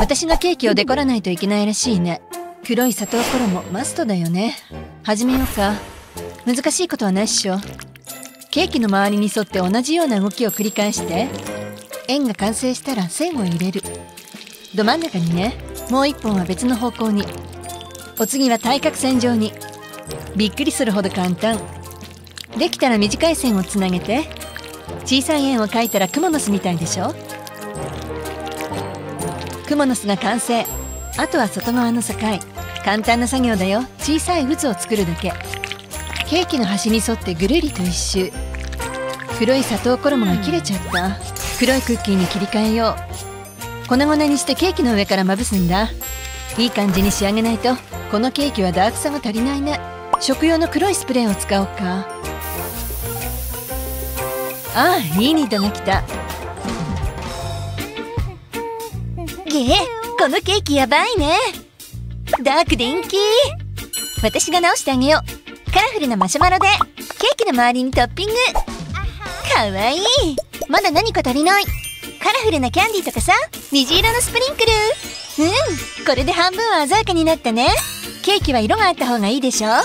私がケーキをデコらないといけないらしいね。黒い砂糖衣マストだよね。始めようか。難しいことはないっしょ。ケーキの周りに沿って同じような動きを繰り返して、円が完成したら線を入れる。ど真ん中にね。もう一本は別の方向に。お次は対角線上に。びっくりするほど簡単。できたら短い線をつなげて、小さい円を描いたらクモの巣みたいでしょ。クモの巣が完成。あとは外側の境。簡単な作業だよ。小さい渦を作るだけ。ケーキの端に沿ってぐるりと一周。黒い砂糖衣が切れちゃった。黒いクッキーに切り替えよう。粉々にしてケーキの上からまぶすんだ。いい感じに仕上げないとこのケーキはダークさが足りないね。食用の黒いスプレーを使おうか。ああ、いいニットが来た。このケーキやばいね。ダークで人気。私が直してあげよう。カラフルなマシュマロでケーキの周りにトッピング。かわいい。まだ何か足りない。カラフルなキャンディーとかさ、虹色のスプリンクル。これで半分は鮮やかになったね。ケーキは色があった方がいいでしょ。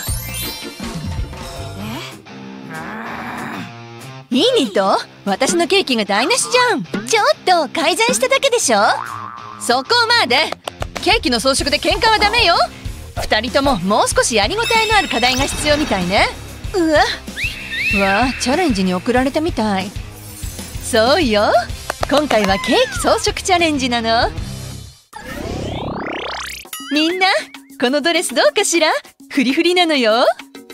いいニット。私のケーキが台無しじゃん。ちょっと改善しただけでしょ。そこまで。ケーキの装飾で喧嘩はダメよ。2人とももう少しやりごたえのある課題が必要みたいね。うわ、チャレンジに送られたみたい。そうよ。今回はケーキ装飾チャレンジなの。みんな、このドレスどうかしら。フリフリなのよ。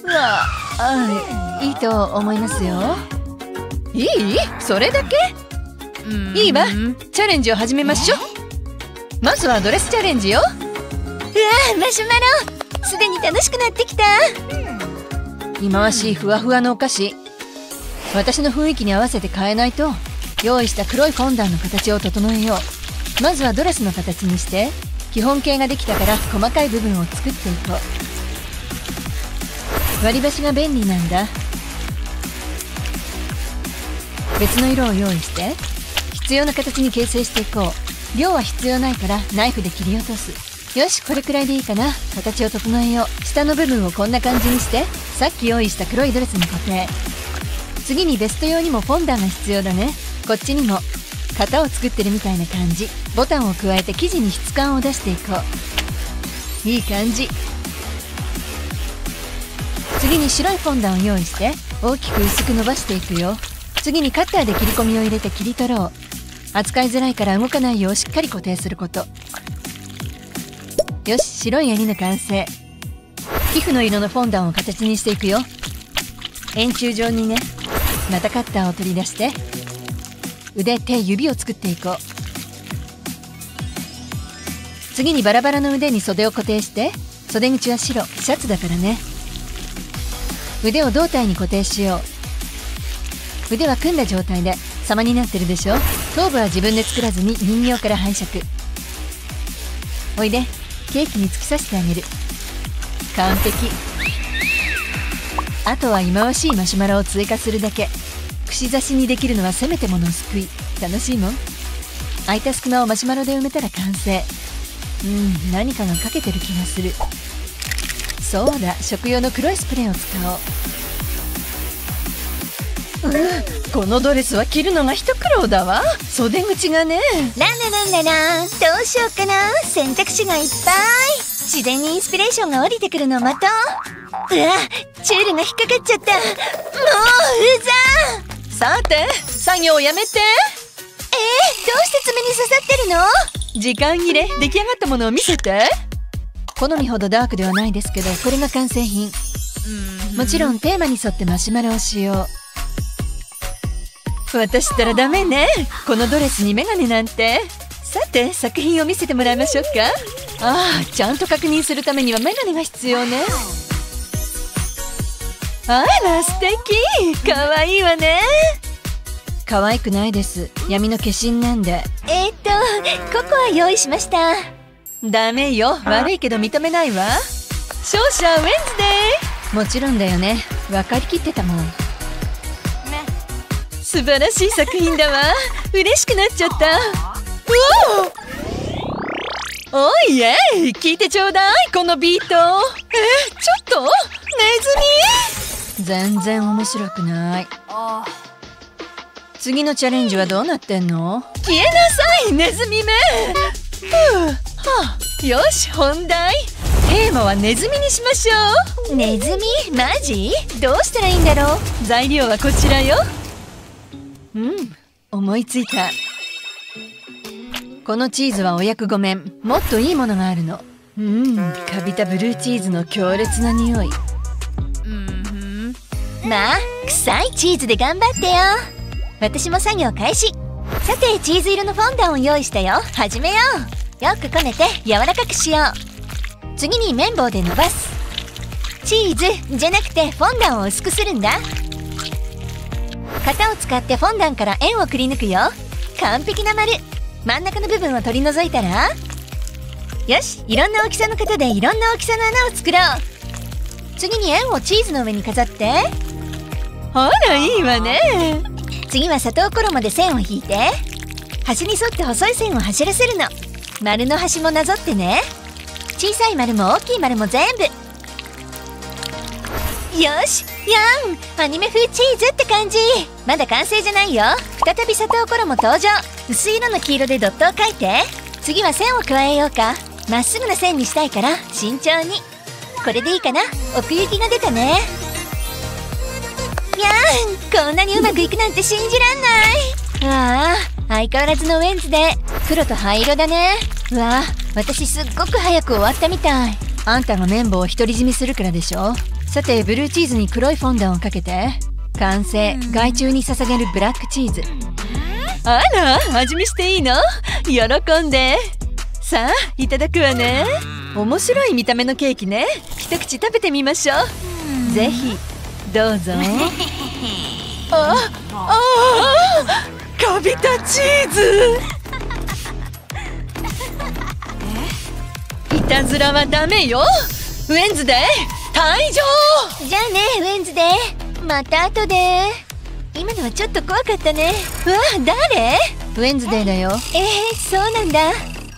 いいと思いますよ。いい？それだけ？いいわ。チャレンジを始めましょう。まずはドレスチャレンジよ。マシュマロ。すでに楽しくなってきた。忌まわしいふわふわのお菓子。私の雰囲気に合わせて変えないと。用意した黒いフォンダンの形を整えよう。まずはドレスの形にして、基本形ができたから細かい部分を作っていこう。割り箸が便利なんだ。別の色を用意して必要な形に形成していこう。量は必要ないからナイフで切り落とす。よし、これくらいでいいかな。形を整えよう。下の部分をこんな感じにして、さっき用意した黒いドレスに固定。次にベスト用にもフォンダンが必要だね。こっちにも型を作ってるみたいな感じ。ボタンを加えて生地に質感を出していこう。いい感じ。次に白いフォンダンを用意して大きく薄く伸ばしていくよ。次にカッターで切り込みを入れて切り取ろう。扱いづらいから動かないようしっかり固定すること。よし、白い襟の完成。皮膚の色のフォンダンを形にしていくよ。円柱状にね。またカッターを取り出して腕、手、指を作っていこう。次にバラバラの腕に袖を固定して、袖口は白、シャツだからね。腕を胴体に固定しよう。腕は組んだ状態で様になってるでしょ。頭部は自分で作らずに人形から拝借。おいで、ケーキに突き刺してあげる。完璧。あとは忌まわしいマシュマロを追加するだけ。串刺しにできるのはせめてもの救い。楽しいもん。空いた隙間をマシュマロで埋めたら完成。何かがかけてる気がする。そうだ、食用の黒いスプレーを使おう。このドレスは着るのが一苦労だわ。袖口がね。ラどうしようかな。選択肢がいっぱい。自然にインスピレーションが降りてくるのまた。チュールが引っかかっちゃった。もううざ。さて、作業をやめて。どうして爪に刺さってるの？時間切れ。出来上がったものを見せて。好みほどダークではないですけど、これが完成品。もちろんテーマに沿ってマシュマロを使用。私ったらダメね。このドレスにメガネなんて。さて、作品を見せてもらいましょうか。ちゃんと確認するためにはメガネが必要ね。あら、素敵。かわいいわね。可愛くないです。闇の化身なんで。ココア用意しました。ダメよ。悪いけど認めないわ。勝者ウェンズデー。もちろんだよね。分かりきってたもん。素晴らしい作品だわ。嬉しくなっちゃった。 おいえい、聞いてちょうだい、このビート。ちょっとネズミ。全然面白くない。次のチャレンジはどうなってんの？消えなさい、ネズミめ。よし、本題。テーマはネズミにしましょう。ネズミ？マジ？どうしたらいいんだろう。材料はこちらよ。思いついた。このチーズはお役御免。もっといいものがあるの。カビたブルーチーズの強烈な匂い。まあ、臭いチーズで頑張ってよ。私も作業開始。さて、チーズ色のフォンダンを用意したよ。始めよう。よくこねて柔らかくしよう。次に綿棒で伸ばす。チーズじゃなくてフォンダンを薄くするんだ。型を使ってフォンダンから円をくり抜くよ。完璧な丸。真ん中の部分を取り除いたら、よし、いろんな大きさの型でいろんな大きさの穴を作ろう。次に円をチーズの上に飾って。ほら、いいわね。次は砂糖衣で線を引いて、端に沿って細い線を走らせるの。丸の端もなぞってね。小さい丸も大きい丸も全部。よし、アニメ風チーズって感じ。まだ完成じゃないよ。再び砂糖衣登場。薄い色の黄色でドットを描いて。次は線を加えようか。まっすぐな線にしたいから慎重に。これでいいかな。奥行きが出たね。こんなにうまくいくなんて信じらんない。相変わらずのウェンズデー。黒と灰色だね。私すっごく早く終わったみたい。あんたが綿棒を独り占めするからでしょ。さて、ブルーチーズに黒いフォンダンをかけて。完成。害虫に捧げるブラックチーズ。あら、味見していいの？喜んで。さあ、いただくわね。面白い見た目のケーキね。一口食べてみましょう。ぜひどうぞ。カビたチーズ。いたずらはダメよ。ウェンズデー退場。じゃあね、ウェンズデー。また後で。今のはちょっと怖かったね。誰？ウェンズデーだよ。そうなんだ。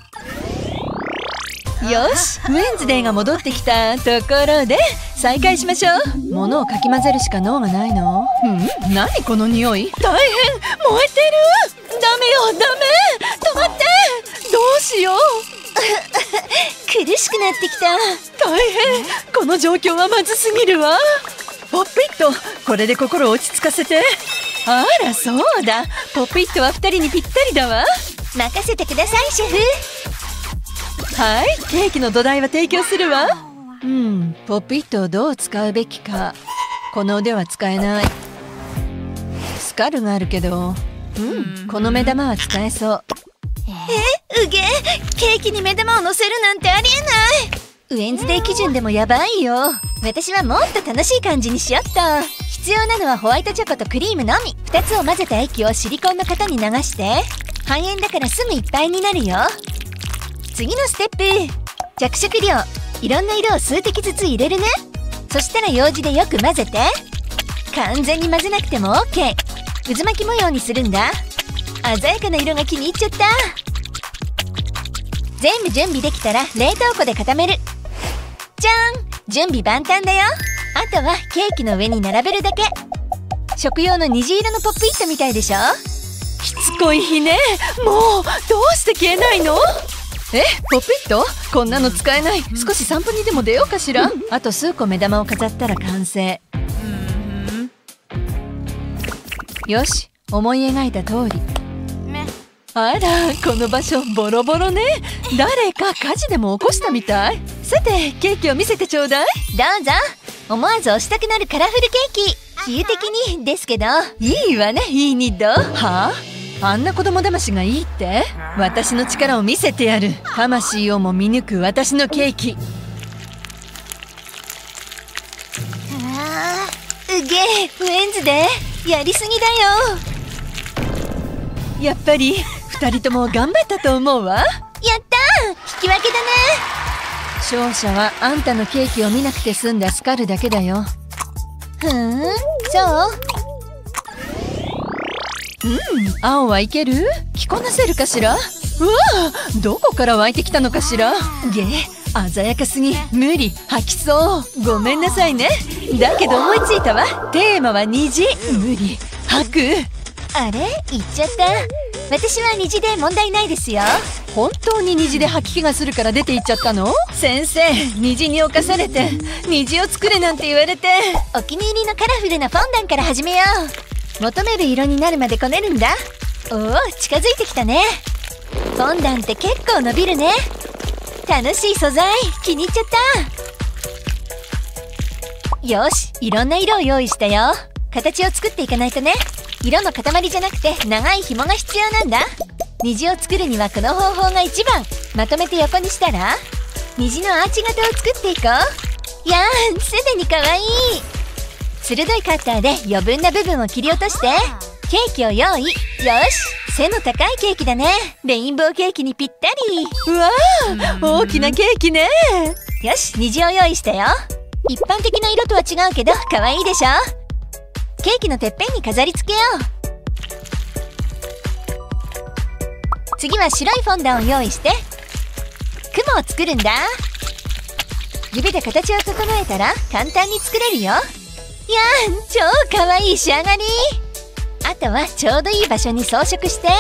よし、ウェンズデーが戻ってきたところで再開しましょう。物をかき混ぜるしか脳がないの？何この匂い。大変、燃えてる。ダメよ、ダメ。止まって。どうしよう。苦しくなってきた。大変、この状況はまずすぎるわ。ポップイット、これで心を落ち着かせて。あら、そうだ。ポップイットは2人にぴったりだわ。任せてください、シェフ。はい、ケーキの土台は提供するわ。ポップイットをどう使うべきか。この腕は使えない。スカルがあるけど、この目玉は使えそう。うげ、ケーキに目玉を乗せるなんてありえない。ウェンズデー基準でもやばいよ。私はもっと楽しい感じにしよっと。必要なのはホワイトチョコとクリームのみ。2つを混ぜた液をシリコンの型に流して、半円だからすぐいっぱいになるよ。次のステップ、着色料。いろんな色を数滴ずつ入れるね。そしたらようじでよく混ぜて。完全に混ぜなくても OK。 渦巻き模様にするんだ。鮮やかな色が気に入っちゃった。全部準備できたら冷凍庫で固める。じゃん、準備万端だよ。あとはケーキの上に並べるだけ。食用の虹色のポップイットみたいでしょ。しつこい日ね。もうどうして消えないの？ポップイット？こんなの使えない。少し散歩にでも出ようかしら。あと数個目玉を飾ったら完成。よし、思い描いた通り。あら、この場所ボロボロね。誰か火事でも起こしたみたい。さて、ケーキを見せてちょうだい。どうぞ。思わず押したくなるカラフルケーキ。比喩的にですけど。いいわね、いいニッド。はあ？あんな子供騙しがいいって？私の力を見せてやる。魂をも見抜く私のケーキ。うげえ、ウェンズデーやりすぎだよ。やっぱり2人とも頑張ったと思うわ。やったー、引き分けだね。勝者はあんたのケーキを見なくて済んだスカルだけだよ。そう？青はいける？着こなせるかしら？ うわあ、どこから湧いてきたのかしら。鮮やかすぎ、無理、吐きそう。ごめんなさいね。だけど思いついたわ。テーマは虹。無理、吐く。あれ、言っちゃった。私は虹で問題ないですよ。本当に虹で吐き気がするから出て行っちゃったの？先生、虹に侵されて虹を作れなんて言われて。お気に入りのカラフルなフォンダンから始めよう。求める色になるまでこねるんだ。おお、近づいてきたね。フォンダンって結構伸びるね。楽しい素材、気に入っちゃった。よし、いろんな色を用意したよ。形を作っていかないとね。色の塊じゃなくて長い紐が必要なんだ。虹を作るにはこの方法が一番。まとめて横にしたら虹のアーチ型を作っていこう。やーん、すでにかわいい。鋭いカッターで余分な部分を切り落としてケーキを用意。よし、背の高いケーキだね。レインボーケーキにぴったり。うわー、大きなケーキね。よし、虹を用意したよ。一般的な色とは違うけど可愛いでしょ。ケーキのてっぺんに飾り付けよう。次は白いフォンダンを用意して雲を作るんだ。指で形を整えたら簡単に作れるよ。やん、超かわいい仕上がり。あとはちょうどいい場所に装飾して、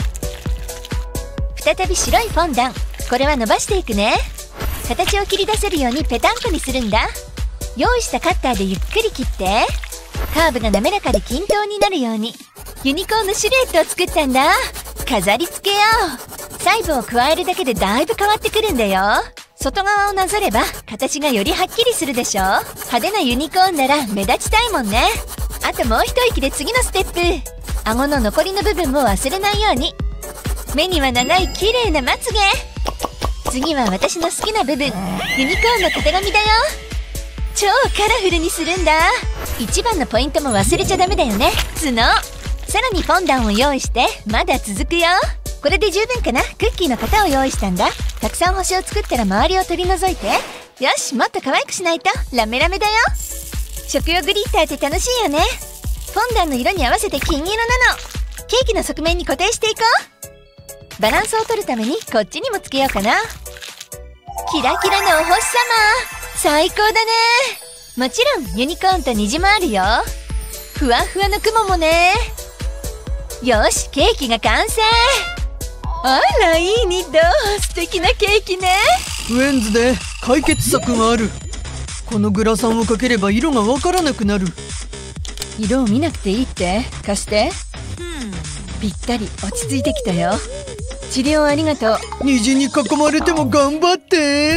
再び白いフォンダン。これは伸ばしていくね。形を切り出せるようにペタンコにするんだ。用意したカッターでゆっくり切ってカーブが滑らかで均等になるようにユニコーンのシルエットを作ったんだ。飾り付けよう。細部を加えるだけでだいぶ変わってくるんだよ。外側をなぞれば形がよりはっきりするでしょ。派手なユニコーンなら目立ちたいもんね。あともう一息で次のステップ。顎の残りの部分も忘れないように。目には長い綺麗なまつげ。次は私の好きな部分、ユニコーンのたてがみだよ。超カラフルにするんだ。一番のポイントも忘れちゃダメだよね。角。さらにフォンダンを用意してまだ続くよ。これで十分かな。クッキーの型を用意したんだ。たくさん星を作ったら周りを取り除いて。よし、もっと可愛くしないと。ラメラメだよ。食用グリッターって楽しいよね。フォンダンの色に合わせて金色なの。ケーキの側面に固定していこう。バランスを取るためにこっちにもつけようかな。キラキラのお星様、最高だね。もちろんユニコーンと虹もあるよ。ふわふわの雲もね。よし、ケーキが完成。あら、いいニッド、素敵なケーキね。 ウェンズで解決策がある。このグラサンをかければ色がわからなくなる。 色を見なくていいって。貸して。ぴったり、落ち着いてきたよ。治療ありがとう。 虹に囲まれても頑張って。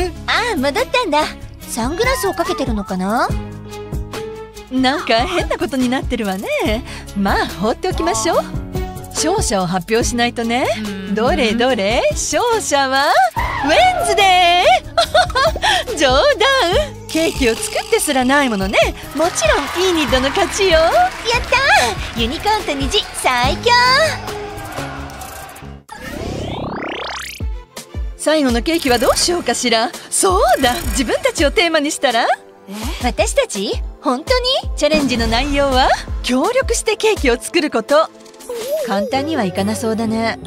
ああ、戻ったんだ。サングラスをかけてるのかな。なんか変なことになってるわね。まあ放っておきましょう。勝者を発表しないとね。どれどれ、勝者はウェンズデー。冗談。ケーキを作ってすらないものね。もちろんイーニッドの勝ちよ。やったー、ユニコーンと虹最強。最後のケーキはどうしようかしら。そうだ、自分たちをテーマにしたら。私たち？本当に？チャレンジの内容は協力してケーキを作ること。簡単にはいかなそうだね。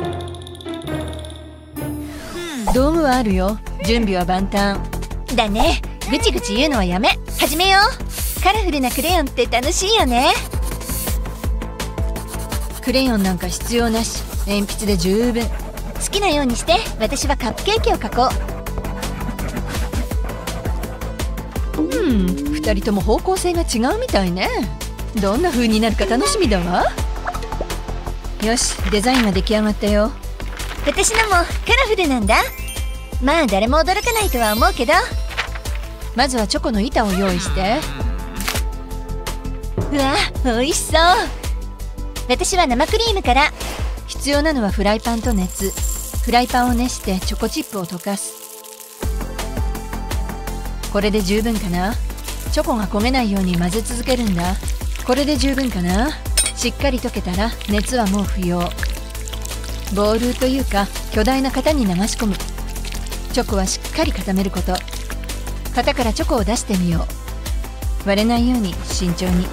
道具はあるよ。準備は万端だね。ぐちぐち言うのはやめ。始めよう。カラフルなクレヨンって楽しいよね。クレヨンなんか必要なし。鉛筆で十分。好きなようにして。私はカップケーキを描こう。2人とも方向性が違うみたいね。どんな風になるか楽しみだわ。よし、デザインが出来上がったよ。私のもカラフルなんだ。まあ誰も驚かないとは思うけど。まずはチョコの板を用意して。うわ、美味しそう。私は生クリームから。必要なのはフライパンと熱。フライパンを熱してチョコチップを溶かす。これで十分かな。チョコが焦げないように混ぜ続けるんだ。これで十分かな。しっかり溶けたら熱はもう不要。ボウルというか巨大な型に流し込む。チョコはしっかり固めること。型からチョコを出してみよう。割れないように慎重に。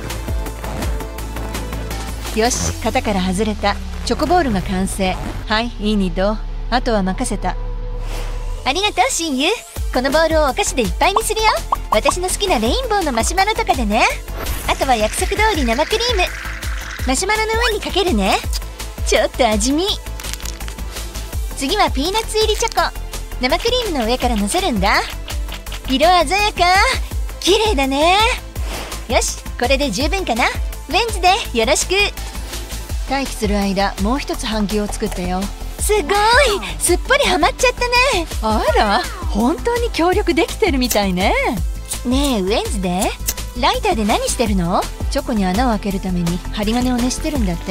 よし、型から外れた。チョコボールが完成。はい、いいニッド。 あとは任せた。ありがとう親友。このボールをお菓子でいっぱいにするよ。私の好きなレインボーのマシュマロとかでね。あとは約束通り生クリームマシュマロの上にかけるね。ちょっと味見。次はピーナッツ入りチョコ。生クリームの上から乗せるんだ。色鮮やか。綺麗だね。よし、これで十分かな。ウェンズデーよろしく。待機する間もう一つ半球を作ったよ。すごい、すっぽりハマっちゃったね。あら、本当に協力できてるみたいね。ねえウェンズデー、ライターで何してるの？チョコに穴を開けるために針金を熱してるんだって。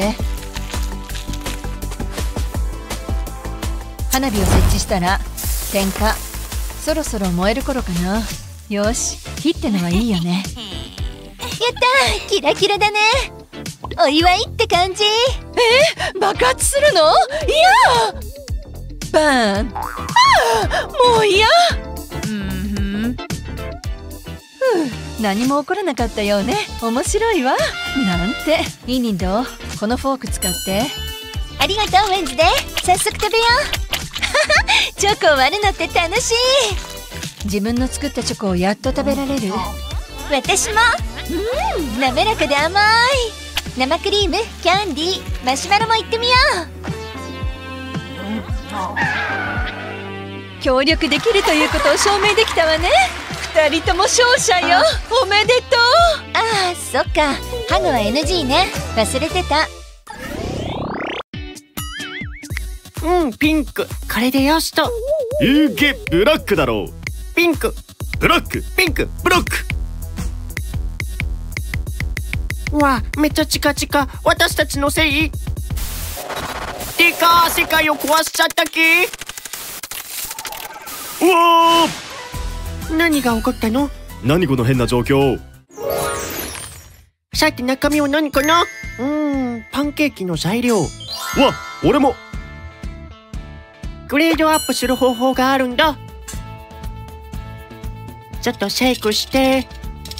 花火を設置したら点火。そろそろ燃える頃かな。よし、火ってのはいいよね。やったー、キラキラだね。お祝いって感じ。爆発するの？いやバーン。もう嫌。何も起こらなかったようね。面白いわ。なんて。いいニンド、このフォーク使って。ありがとうウェンズデー。早速食べよう。チョコを割るのって楽しい。自分の作ったチョコをやっと食べられる。私も。滑らかで甘い。生クリーム、キャンディー、マシュマロもいってみよう。協力できるということを証明できたわね。二人とも勝者よ。おめでとう。ああ、そっか。ハグは NG ね。忘れてた。 ピンク。これでよしと。 いけ、ブラックだろう。 ピンク。 ブラック、ピンク、ブラック。 うわ、めっちゃチカチカ。私たちのせい？てか、世界を壊しちゃったき。 うわー！何が起こったの？ 何この変な状況。 さて中身は何かな？パンケーキの材料。 わ、俺も。 グレードアップする方法があるんだ。ちょっとシェイクして。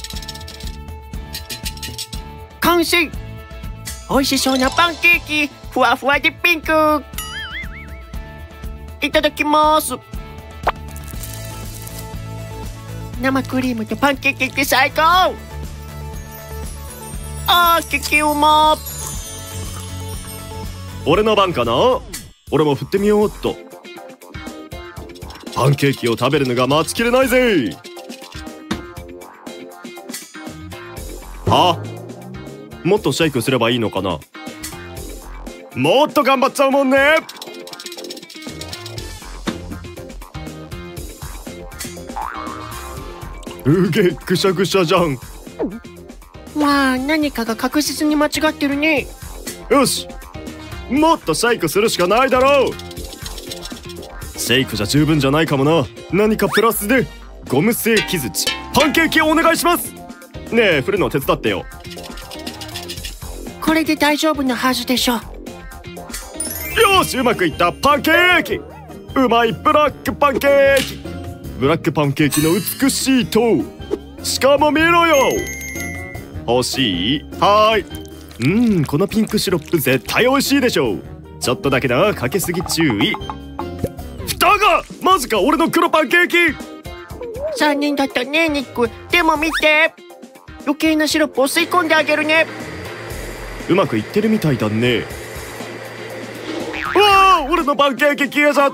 完成！美味しそうなパンケーキ。ふわふわでピンク。いただきます。生クリームとパンケーキって最高。激うま。 俺の番かな。俺も振ってみようっと。パンケーキを食べるのが待ちきれないぜ。もっとシェイクすればいいのかな。もっと頑張っちゃうもんね。うげ、ぐしゃぐしゃじゃん。 わあ、何かが確実に間違ってるね。 よし、もっとシェイクするしかないだろう。シェイクじゃ十分じゃないかもな。何かプラスで。ゴム製木槌、パンケーキをお願いします。ねえ、振るの手伝ってよ。 これで大丈夫なはずでしょ。 よし、うまくいった。パンケーキ。うまいブラックパンケーキ。ブラックパンケーキの美しい塔。しかも見ろよ。欲しい？はーい。このピンクシロップ絶対美味しいでしょう。ちょっとだけだ、かけすぎ注意。蓋がマジか。俺の黒パンケーキ。 残念だったねニック。でも見て、余計なシロップを吸い込んであげるね。 うまくいってるみたいだね。うわー、俺のパンケーキ消えちゃった。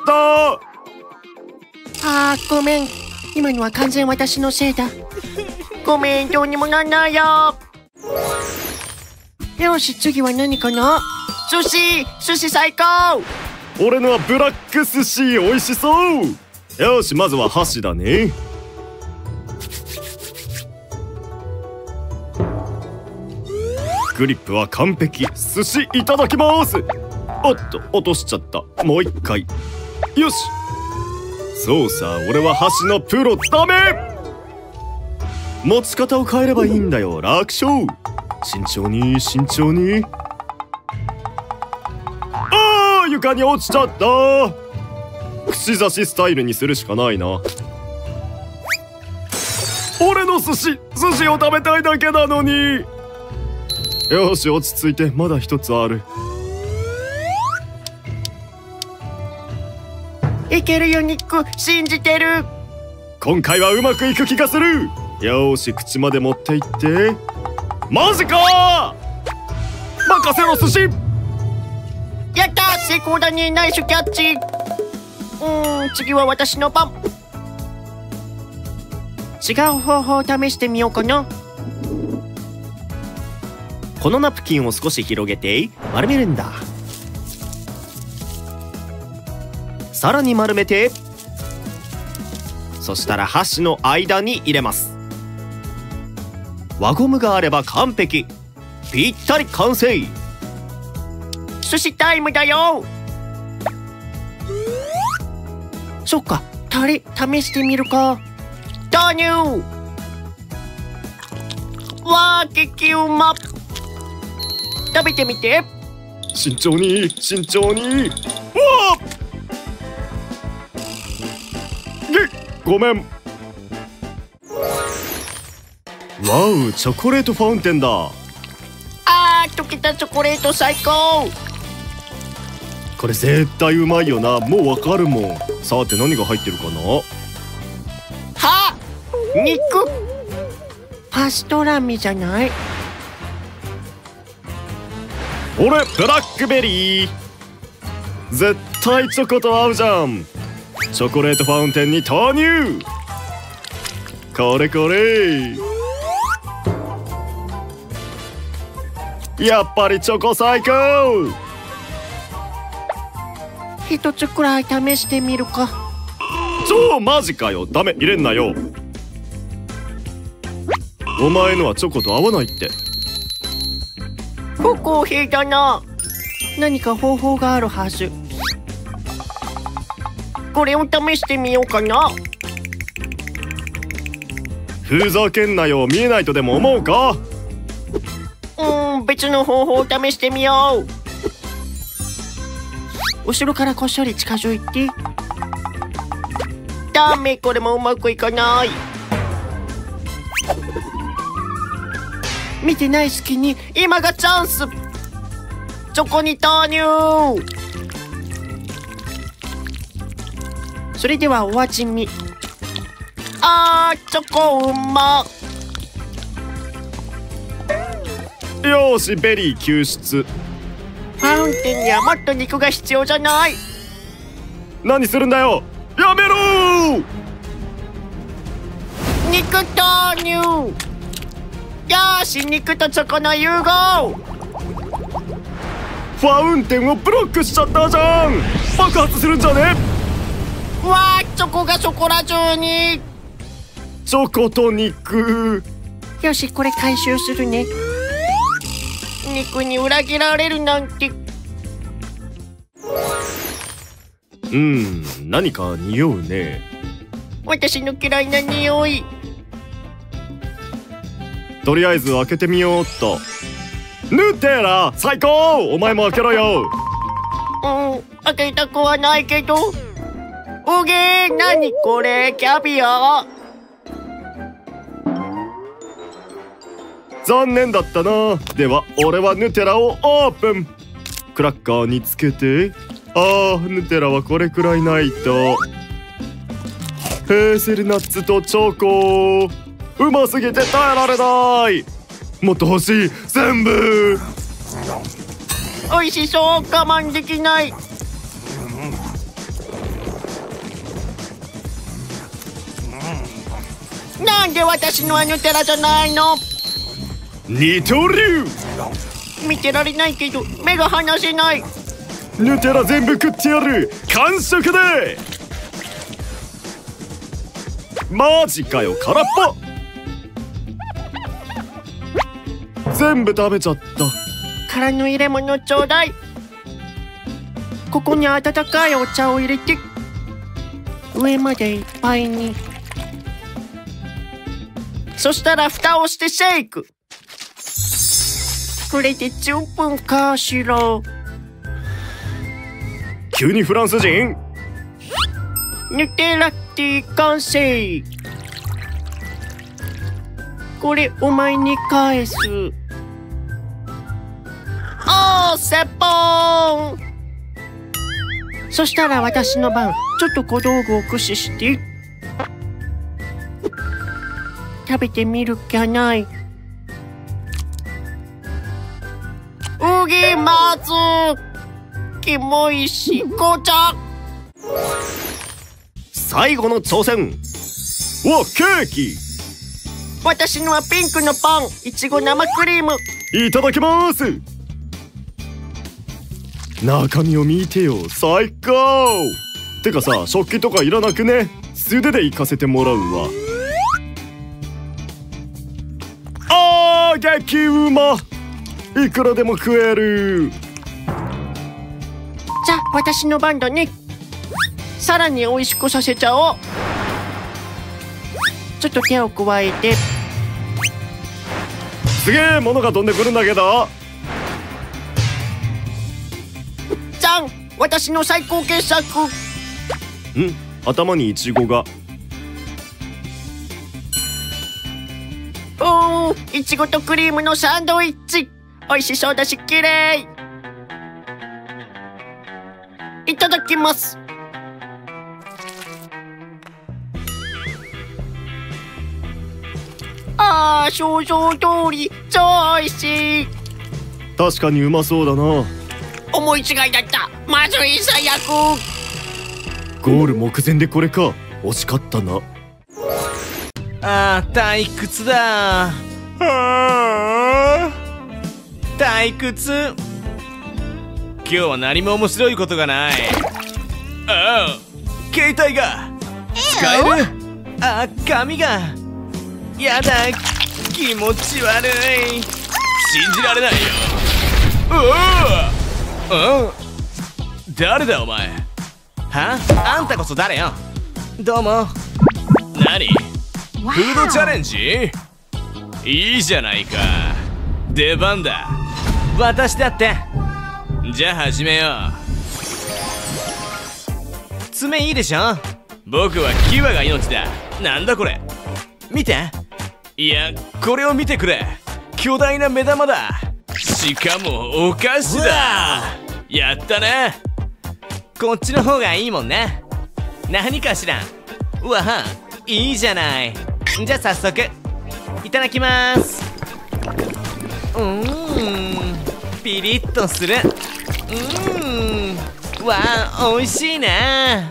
ごめん。今のは完全私のせいだ。ごめん、どうにもなんないよ。よし、次は何かな。寿司。寿司最高。 俺のはブラック寿司。美味しそう。よし、まずは箸だね。グリップは完璧。寿司いただきます。おっと、落としちゃった。もう一回。よし。そうさ、俺は箸のプロ。ダメ。持ち方を変えればいいんだよ。楽勝。慎重に慎重に。床に落ちちゃった。串刺しスタイルにするしかないな。俺の寿司を食べたいだけなのに。よし、落ち着いて。まだ一つある。 いけるよニック、信じてる。 今回はうまくいく気がする。よーし、口まで持っていって。マジかー、任せろ寿司。 やったー、成功だね。ナイスキャッチ。次は私の番。違う方法を試してみようかな。このナプキンを少し広げて丸めるんだ。さらに丸めて、そしたら箸の間に入れます。輪ゴムがあれば完璧。ぴったり完成。寿司タイムだよ。そっか、タレ試してみるか。投入。わー、激うま。食べてみて。 慎重に慎重に。わあ、ごめん。わお、チョコレートファウンテンだ。 溶けたチョコレート最高。 これ絶対うまいよな。もうわかるもん。さて何が入ってるかな。 は、肉。パストラミじゃない。 俺ブラックベリー。絶対チョコと合うじゃん。チョコレートファウンテンに投入。これこれ。やっぱりチョコ最高。 一つくらい試してみるか。 マジかよ。ダメ、入れんなよ。お前のはチョコと合わないって。 不公平だな。何か方法があるはず。これを試してみようかな。 ふざけんなよ。見えないとでも思うか。 別の方法を試してみよう。後ろからこっそり近づいて。ダメ、これもうまくいかない。見てない隙に今がチャンス。チョコに投入。それではお味見。チョコうま。 よーし、ベリー救出。 ファウンテンにはもっと肉が必要じゃない。 何するんだよ。やめろー。 肉投入。よーし、肉とチョコの融合。 ファウンテンをブロックしちゃったじゃん。爆発するんじゃね。 わー、チョコがそこら中に。 チョコと肉。 よし、これ回収するね。肉に裏切られるなんて。 何か匂うね。 私の嫌いな匂い。 とりあえず開けてみようっと。ヌテラ最高。お前も開けろよ。 開けたくはないけど。おげー、何これ、キャビア。 残念だったな。では俺はヌテラをオープン。クラッカーにつけて。ヌテラはこれくらいないと。ヘーゼルナッツとチョコ。うますぎて耐えられない。もっと欲しい。全部。 おいしそう。我慢できない。なんで私のはヌテラじゃないの。 二刀流。 見てられないけど目が離せない。 ヌテラ全部食ってやる。完食で。マジかよ、空っぽ。全部食べちゃった。 空の入れ物ちょうだい。ここに温かいお茶を入れて。上までいっぱいに。そしたら蓋をしてシェイク。これで10分かしら。 急にフランス人。 ヌテラティ完成。これお前に返す。セッポン。 そしたら私の番。ちょっと小道具を駆使して食べてみるっきゃない。うげまずキモいし紅茶。最後の挑戦。 わ、ケーキ。 私のはピンクのパン、いちご生クリーム。 いただきます。中身を見てよ、最高。てかさ、食器とかいらなくね。素手で行かせてもらうわ。激うま。いくらでも食える。 じゃあ私の番だね。さらに美味しくさせちゃおう。ちょっと手を加えて。 すげえものが飛んでくるんだけど。 じゃん、私の最高傑作。 頭にイチゴが。 いちごとクリームのサンドイッチ。美味しそうだし綺麗。いただきます。想像通り超美味しい。 確かにうまそうだな。 思い違いだった。まずい、最悪。 ゴール目前でこれか。惜しかったな。 退屈だ。退屈。今日は何も面白いことがない。携帯が使える。髪が。やだ、気持ち悪い。信じられないよ。誰だお前。あんたこそ誰よ。どうも。何？フードチャレンジ？いいじゃないか。出番だ。私だって。じゃあ始めよう。爪いいでしょ。僕は牙が命だ。なんだこれ。見て。いや、これを見てくれ。巨大な目玉だ。しかもお菓子だ。やったね。こっちの方がいいもんね。何かしら。わあ、いいじゃない。じゃあ早速いただきます。ピリッとする。わあ、おいしいね。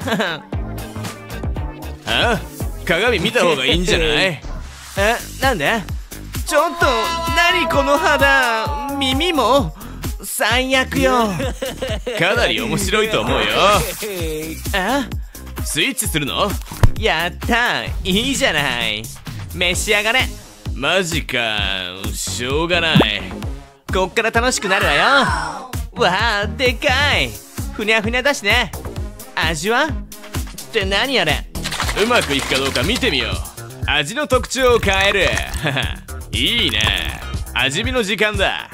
鏡見た方がいいんじゃない？なんで？ちょっと何この肌。耳も最悪よ。かなり面白いと思うよ。スイッチするの？やったー、いいじゃない。召し上がれ。マジか、しょうがない。こっから楽しくなるわよ。わあ、でかい。ふにゃふにゃだしね。味は？って何あれ。うまくいくかどうか見てみよう。味の特徴を変える。いいね。味見の時間だ。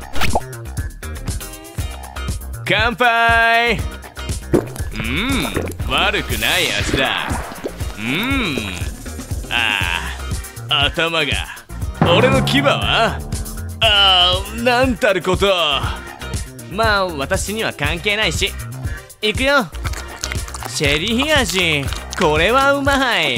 乾杯。悪くない味だ。頭が。俺の牙は？なんたること。まあ私には関係ないし。行くよ。チェリー味。これはうまい。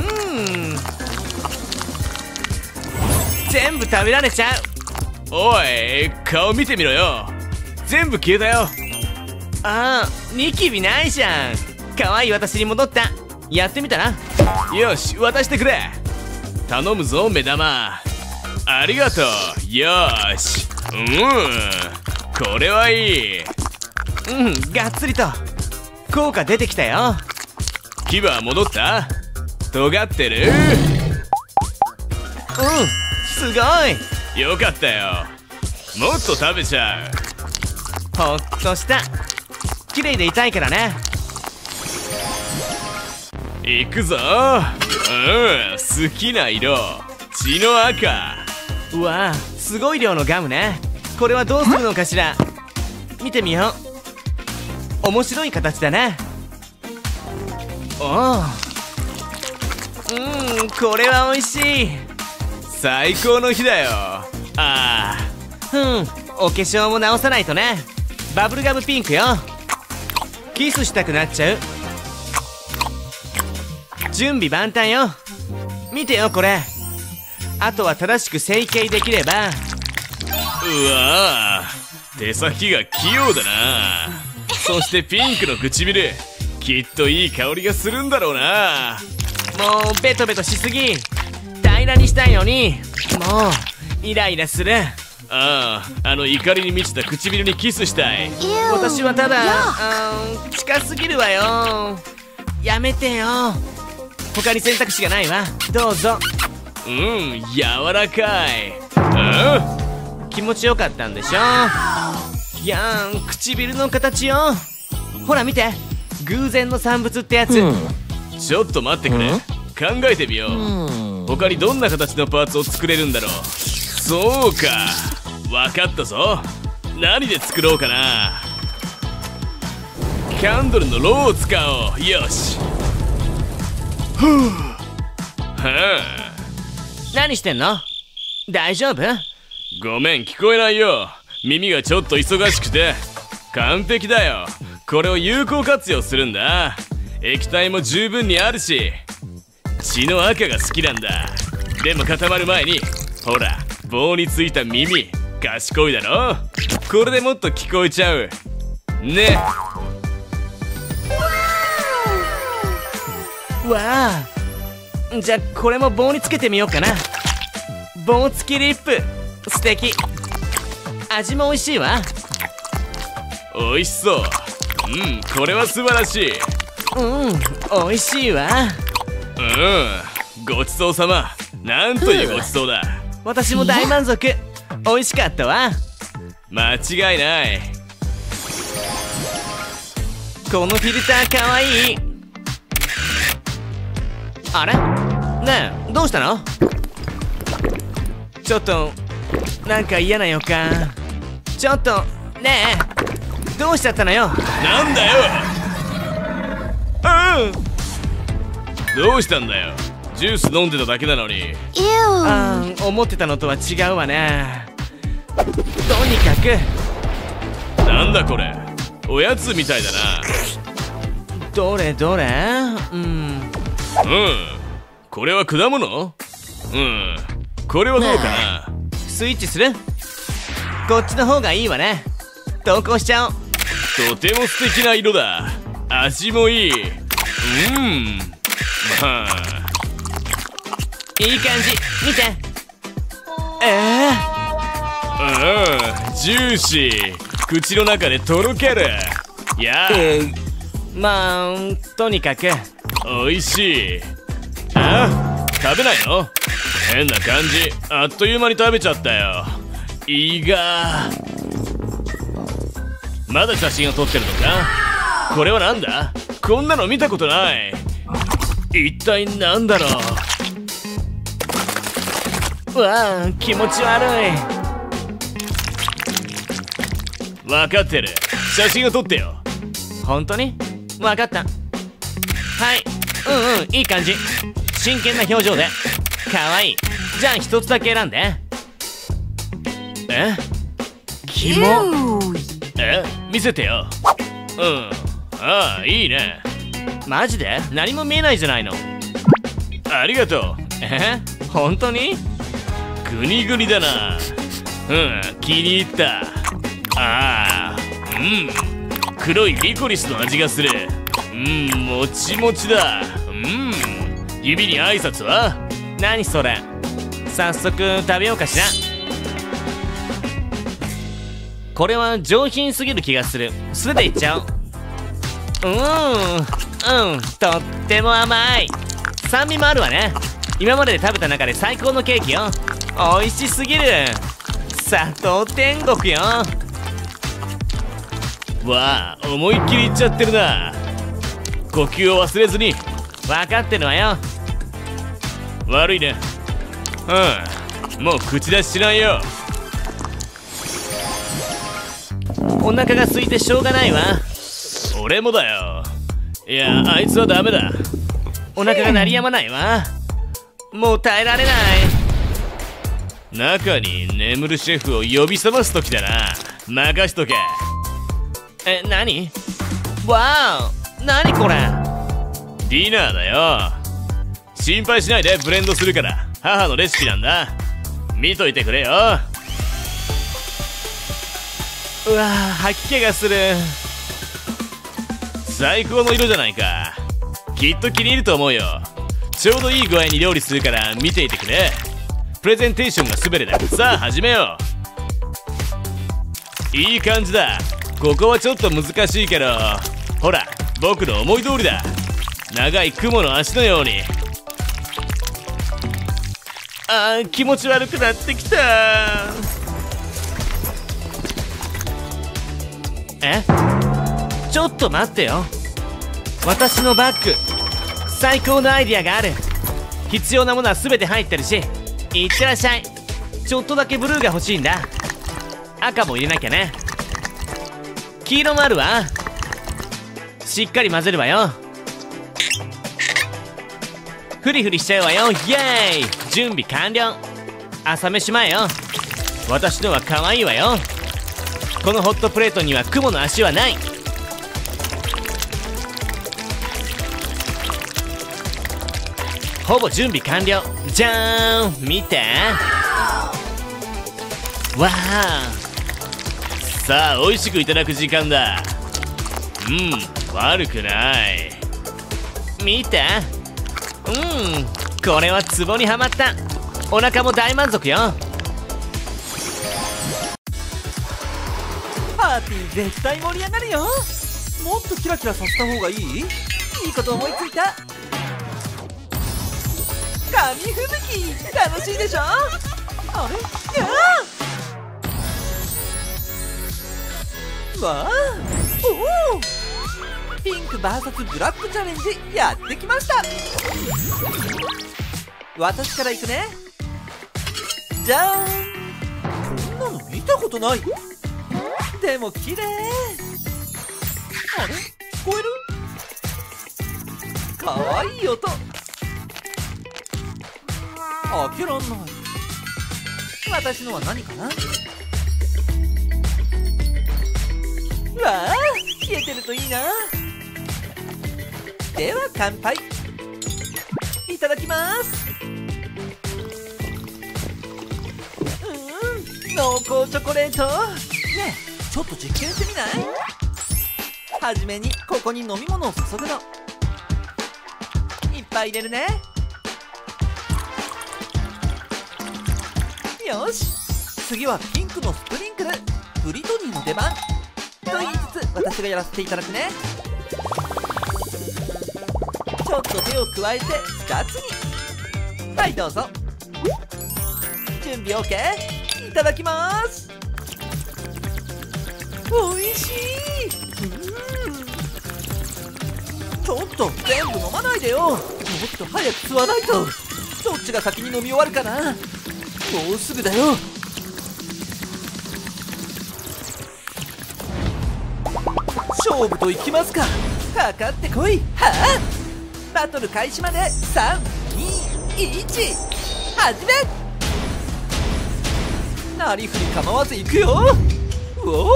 全部食べられちゃう。おい、顔見てみろよ。全部消えたよ。ニキビないじゃん。可愛い私に戻った。やってみたら。よし、渡してくれ。頼むぞ、目玉。ありがとう。よーし。これはいい。がっつりと効果出てきたよ。牙は戻った？尖ってる？すごい。よかったよ。もっと食べちゃう。ほっとした。綺麗でいたいからね。行くぞ。好きな色。血の赤。うわ、すごい量のガムね。これはどうするのかしら。見てみよう。面白い形だね。これは美味しい。最高の日だよ。お化粧も直さないとね。バブルガムピンクよ。 キスしたくなっちゃう。準備万端よ。見てよこれ。あとは正しく整形できれば。 うわー、手先が器用だな。そしてピンクの唇、きっといい香りがするんだろうな。 もうベトベトしすぎ。平らにしたいのにもうイライラする。 ああ、怒りに満ちた唇にキスしたい。 私はただ近すぎるわよ。やめてよ。他に選択肢がないわ。どうぞ。 うん、柔らかい。 気持ちよかったんでしょ。いやん、唇の形よ。ほら見て、偶然の産物ってやつ。 ちょっと待ってくれ、考えてみよう。他にどんな形のパーツを作れるんだろう。そうか、わかったぞ。何で作ろうかな。キャンドルのローを使おう。よし。ふう。はあ。 何してんの？大丈夫？ ごめん、聞こえないよ。耳がちょっと忙しくて。完璧だよ。これを有効活用するんだ。液体も十分にあるし。血の赤が好きなんだ。でも固まる前に、ほら、棒についた耳、賢いだろ。これでもっと聞こえちゃうね。 わあ、じゃあこれも棒につけてみようかな。棒付きリップ、素敵。味も美味しいわ。 美味しそう。これは素晴らしい。 美味しいわ。 ごちそうさま。なんというごちそうだ。 私も大満足。美味しかったわ。 間違いない。 このフィルターかわいい。あれ？ねえ、どうしたの？ちょっとなんか嫌な予感。ちょっとねえ、どうしちゃったのよ。 なんだよ。どうしたんだよ。ジュース飲んでただけなのに。 思ってたのとは違うわね。とにかく。 なんだこれ、おやつみたいだな。 どれどれ？ これは果物？これはどうかな。 スイッチする？こっちの方がいいわね。投稿しちゃおう。 とても素敵な色だ。味もいい。まあいい感じ。見て。 ジューシー。口の中でとろける。 まあとにかくおいしい。食べないの？変な感じ。あっという間に食べちゃったよ。胃が。まだ写真を撮ってるのか？これはなんだ？こんなの見たことない。一体なんだろう。 わあ、気持ち悪い。 分かってる。写真を撮ってよ。 本当に？分かった。はい、いい感じ。真剣な表情で。かわいい。じゃあ一つだけ選んで。キモ。 見せてよ。いいね。 マジで？何も見えないじゃないの。 ありがとう。 本当に？ グニグニだな。気に入った。黒いリコリスの味がする。もちもちだ。指に挨拶は？ 何それ。早速食べようかしら。これは上品すぎる気がする。素手でいっちゃおう。とっても甘い。酸味もあるわね。今までで食べた中で最高のケーキよ。美味しすぎる。砂糖天国よ。 わあ、思いっきりいっちゃってるな。呼吸を忘れずに。 分かってるわよ。 悪いね。もう口出ししないよ。 お腹が空いてしょうがないわ。 俺もだよ。いや、あいつはダメだ。 お腹が鳴りやまないわ。もう耐えられない。 中に眠るシェフを呼び覚ます時だな。任しとけ。 何？ わお、何これ。ディナーだよ。心配しないで、ブレンドするから。母のレシピなんだ。見といてくれよ。うわー、吐き気がする。最高の色じゃないか。きっと気に入ると思うよ。ちょうどいい具合に料理するから見ていてくれ。プレゼンテーションが全てだ。さあ始めよう。いい感じだ。ここはちょっと難しいけど、ほら僕の思い通りだ。長い雲の足のように。あー、気持ち悪くなってきた。え、ちょっと待ってよ。私のバッグ、最高のアイディアがある。必要なものは全て入ってるし。いってらっしゃい。ちょっとだけブルーが欲しいんだ。赤も入れなきゃね。黄色もあるわ。しっかり混ぜるわよ。フリフリしちゃうわよ。イエーイ。準備完了。朝飯前よ。私のは可愛いわよ。このホットプレートには雲の足はない。ほぼ準備完了。じゃーん、見て。わあ、さあ美味しくいただく時間だ。悪くない。見て。これはツボにはまった。お腹も大満足よ。 パーティー絶対盛り上がるよ。もっとキラキラさせた方がいい？いいこと思いついた。紙吹雪楽しいでしょ。あれ、わあ、おお、ピンク VS ブラックチャレンジやってきました。私から行くね。じゃーん。こんなの見たことない。でも綺麗。あれ、聞こえる？かわいい音。開けらんない。私のは何かな。わあ、冷えてるといいな。では乾杯。いただきます。濃厚チョコレート。ねえ、ちょっと実験してみない？はじめにここに飲み物を注ぐの。いっぱい入れるね。よし、次はピンクのスプリンクル、ブリトニーの出番と言いつつ、私がやらせていただくね。ちょっと手を加えて2つに。はい、どうぞ。準備 OK。 いただきます。おいしい。ちょっと全部飲まないでよ。もっと早く吸わないと。どっちが先に飲み終わるかな。もうすぐだよ。勝負といきますか。かかってこい。はあ、バトル開始まで3、2、1、始め。なりふり構わず行くよ。おお、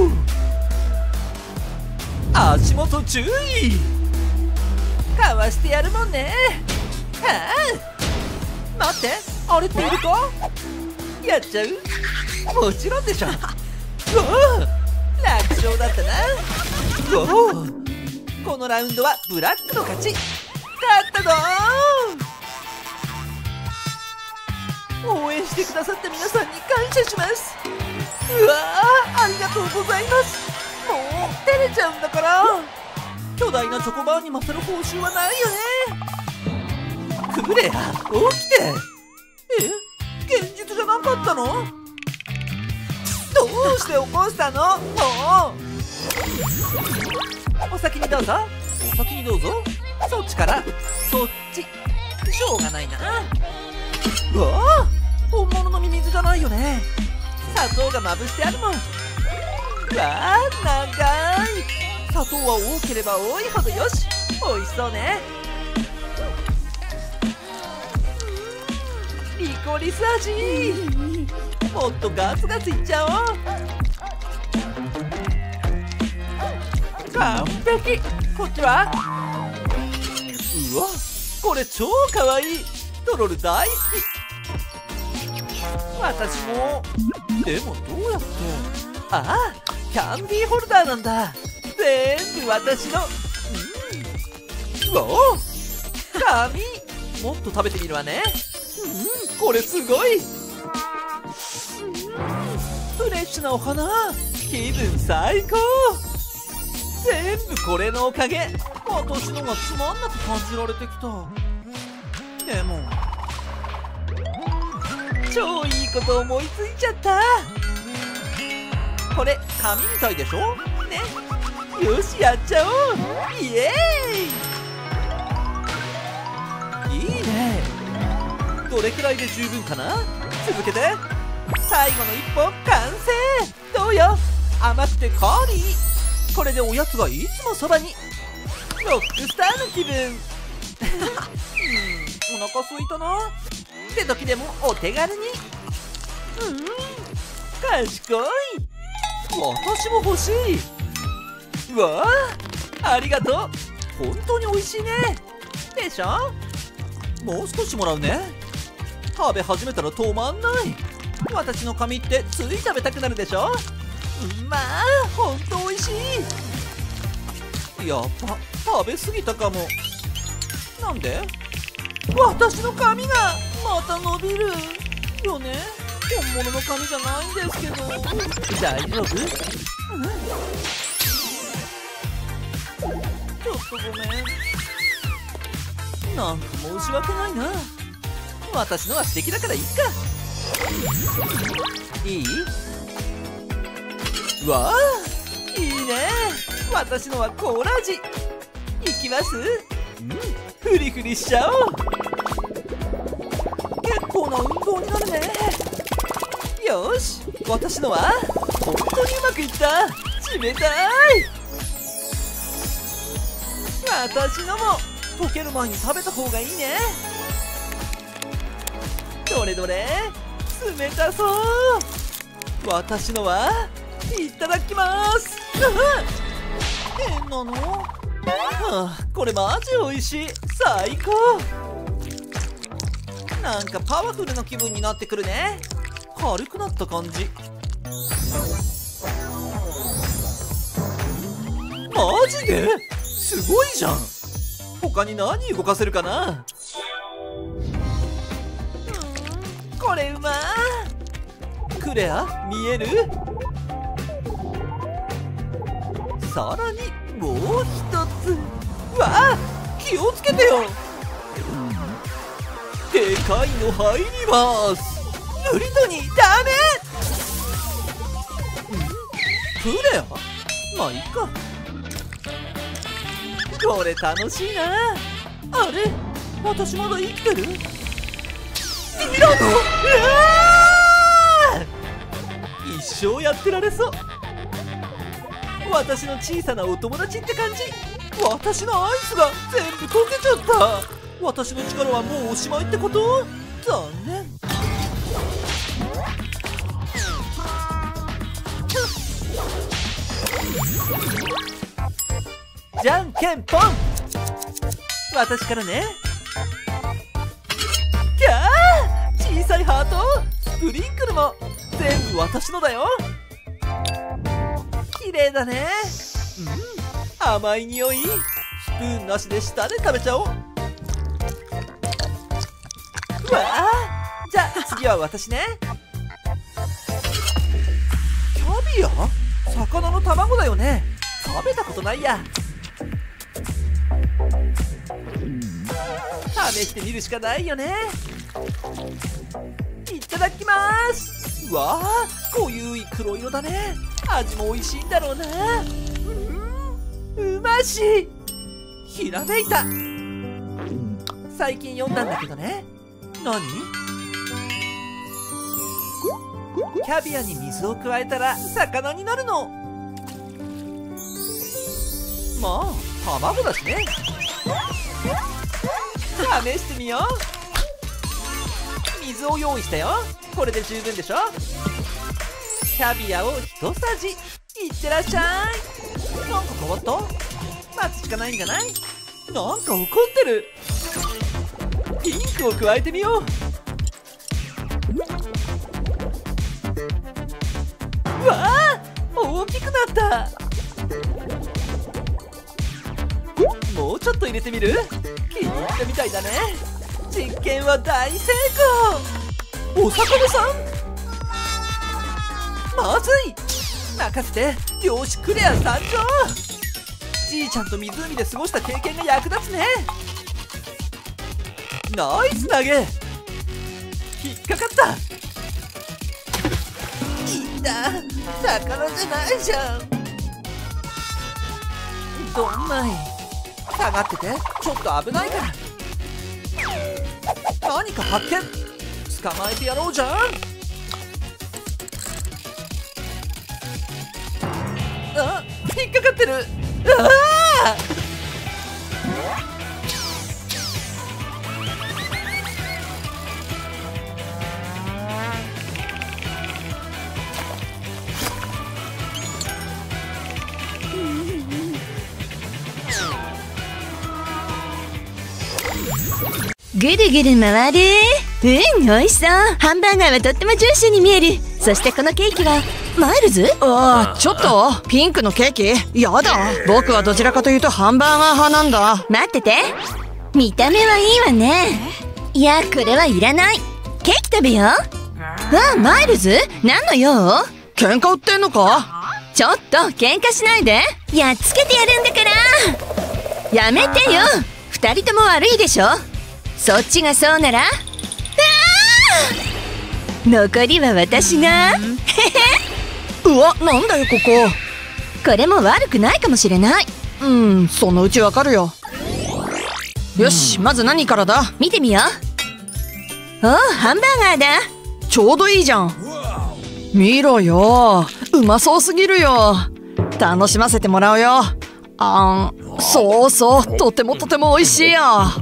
足元注意。かわしてやるもんね。はあ、待って、あれっているか。やっちゃう。もちろんでしょ。おお、楽勝だったな。おお、このラウンドはブラックの勝ち。勝ったぞー。応援してくださった皆さんに感謝します。うわー、ありがとうございます。もう照れちゃうんだから。巨大なチョコバーに勝る報酬はないよね。クレア、起きて。え、現実じゃなかったの？どうして起こしたの？もうお先にどうぞ。お先にどうぞ。そっちからそっち。しょうがないな。うわあ、本物のミミズじゃないよね。砂糖がまぶしてあるもん。うわあ、長い。砂糖は多ければ多いほどよし。おいしそうね。リコリス味。もっとガツガツいっちゃおう。 完璧。こっちはうわ、これ超かわいい。トロル大好き。私も。でもどうやって。ああ、キャンディーホルダーなんだ。全部私の。うお、紙。もっと食べてみるわね。これすごい。フレッシュなお花。気分最高。全部これのおかげ。私のがつまんなく感じられてきた。でも超いいこと思いついちゃった。これ紙みたいでしょね。よし、やっちゃおう。イエーイ。いいね。どれくらいで十分かな。続けて。最後の一本完成。どうよ、甘くてコーリー。これでおやつがいつもそばに。ロックスターの気分。お腹すいたなって時でもお手軽に。賢い。私も欲しい。うわあ、ありがとう。本当に美味しいね。でしょ。もう少しもらうね。食べ始めたら止まんない。私の髪ってつい食べたくなるでしょ。まあ本当美味しい。やっぱ食べ過ぎたかも。なんで。私の髪がまた伸びるよね。本物の髪じゃないんですけど。大丈夫？ちょっとごめん。なんか申し訳ないな。私のは素敵だからいいか。いい？わあ、いいね。私のはコーラ味。いきます。フリフリしちゃおう。結構な運動になるね。よし、私のは本当にうまくいった。冷たい。私のも溶ける前に食べた方がいいね。どれどれ、冷たそう。私のはいただきます。変なの。これマジ美味しい。最高。なんかパワフルな気分になってくるね。軽くなった感じ。マジですごいじゃん。他に何動かせるかな。これうまー。クレア見える。さらにもう一つ。わあ、気をつけてよ。でかいの入ります。ブリトニーダメ。クレア、まあいいか。これ楽しいな。あれ、私まだ生きてる。ミラノ。一生やってられそう。私の小さなお友達って感じ。私のアイスが全部溶けちゃった。私の力はもうおしまいってこと？残念。じゃんけんぽん。私からね。キャー、小さいハート、スプリンクルも全部私のだよ。綺麗だね。甘い匂い。スプーンなしで舌で食べちゃおう。わあ、じゃあ次は私ね。キャビア？魚の卵だよね。食べたことないや。試してみるしかないよね。いただきます。わあ、濃ゆい黒色だね。味も美味しいんだろうな。うまし。ひらめいた。最近読んだんだけどね。何？キャビアに水を加えたら魚になるの。まあ卵だしね。試してみよう。水を用意したよ。これで十分でしょ。キャビアを一さじ。いってらっしゃい。 なんか変わった？待つしかないんじゃない？なんか怒ってる。ピンクを加えてみよう。わあ、大きくなった。もうちょっと入れてみる？気に入ったみたいだね。実験は大成功。お魚さん、まずい。任せて。よし、クレア参上。じいちゃんと湖で過ごした経験が役立つね。ナイス投げ。引っかかった。いった魚じゃないじゃん。どんまい。下がってて、ちょっと危ないから。何か発見。捕まえてやろうじゃん。あ、引っかかってる。ああ、 ぐるぐる回る。美味しそう。ハンバーガーはとってもジューシーに見える。そしてこのケーキはマイルズ？ ああ、ちょっとピンクのケーキやだ。僕はどちらかというとハンバーガー派なんだ。 待ってて、見た目はいいわね。いや、これはいらない。ケーキ食べよう。わあ、マイルズ、何の用？ 喧嘩売ってんのか？ ちょっと喧嘩しないで。やっつけてやるんだから。やめてよ。二人とも悪いでしょ。そっちがそうなら、残りは私が。 うわ、なんだよここ。 これも悪くないかもしれない。 そのうちわかるよ。よし、まず何からだ？ 見てみよう。おお、ハンバーガーだ。 ちょうどいいじゃん。見ろよ、うまそうすぎるよ。楽しませてもらうよ。そうそう、とてもとても美味しいよ。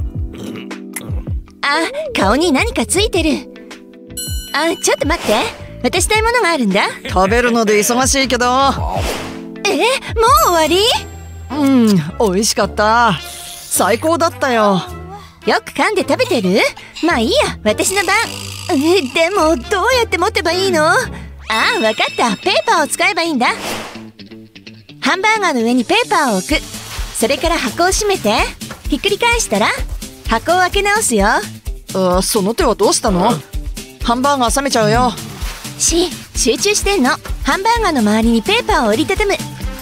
あ、顔に何かついてる。ちょっと待って、渡したいものがあるんだ。 食べるので忙しいけど。 もう終わり？ 美味しかった。最高だったよ。 よく噛んで食べてる？まあいいや、私の番。でもどうやって持てばいいの？わかった。ペーパーを使えばいいんだ。ハンバーガーの上にペーパーを置く。それから箱を閉めて、ひっくり返したら箱を開け直すよ。 その手はどうしたの？ハンバーガー冷めちゃうよ。 集中してんの。ハンバーガーの周りにペーパーを折りたたむ。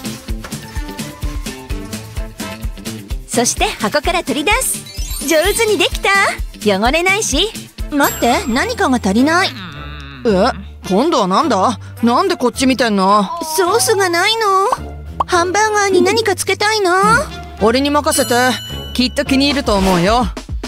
そして箱から取り出す。上手にできた。汚れないし。待って、何かが足りない。 今度はなんだ？なんでこっち見てんの？ ソースがないの。ハンバーガーに何かつけたいな。 俺に任せて。きっと気に入ると思うよ。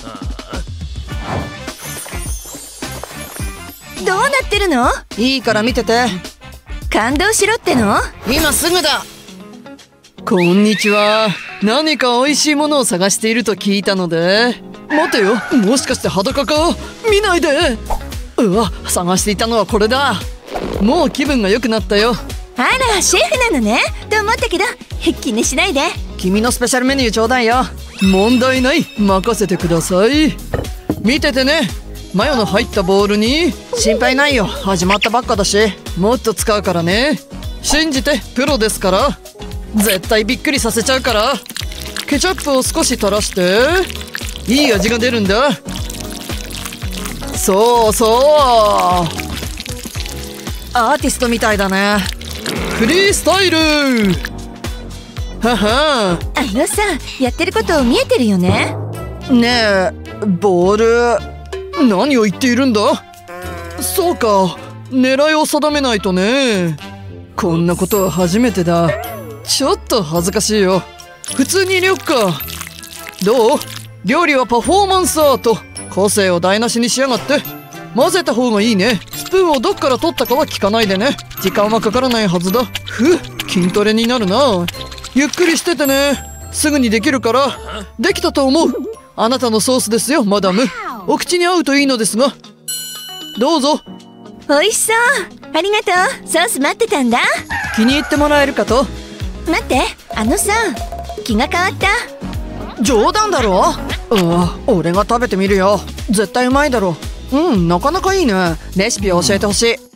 どうなってるの？ いいから見てて。 感動しろっての？ 今すぐだ。こんにちは。何か美味しいものを探していると聞いたので。待てよ、もしかして裸か？見ないで。探していたのはこれだ。もう気分が良くなったよ。 あら、シェフなのねと思ったけど、気にしないで。 君のスペシャルメニューちょうだいよ。問題ない、任せてください。見ててね。マヨの入ったボウルに。心配ないよ、始まったばっかだし。もっと使うからね。信じて、プロですから。絶対びっくりさせちゃうから。ケチャップを少し垂らして、いい味が出るんだ。そうそう、アーティストみたいだね。フリースタイル。はは。 さ、やってること見えてるよね。 ねえ、ボール何を言っているんだ？そうか、狙いを定めないとね。こんなことは初めてだ。ちょっと恥ずかしいよ。普通に入れよっか。どう？料理はパフォーマンスアート。個性を台無しにしやがって。混ぜた方がいいね。スプーンをどっから取ったかは聞かないでね。時間はかからないはずだ。筋トレになるな。ゆっくりしててね。すぐにできるから。できたと思う。あなたのソースですよ、マダム。お口に合うといいのですが。どうぞ。 美味しそう。ありがとう。ソース待ってたんだ。 気に入ってもらえるかと。 待って、あのさ、気が変わった。 冗談だろ。俺が食べてみるよ。絶対うまいだろ。なかなかいいね。レシピを教えてほしい。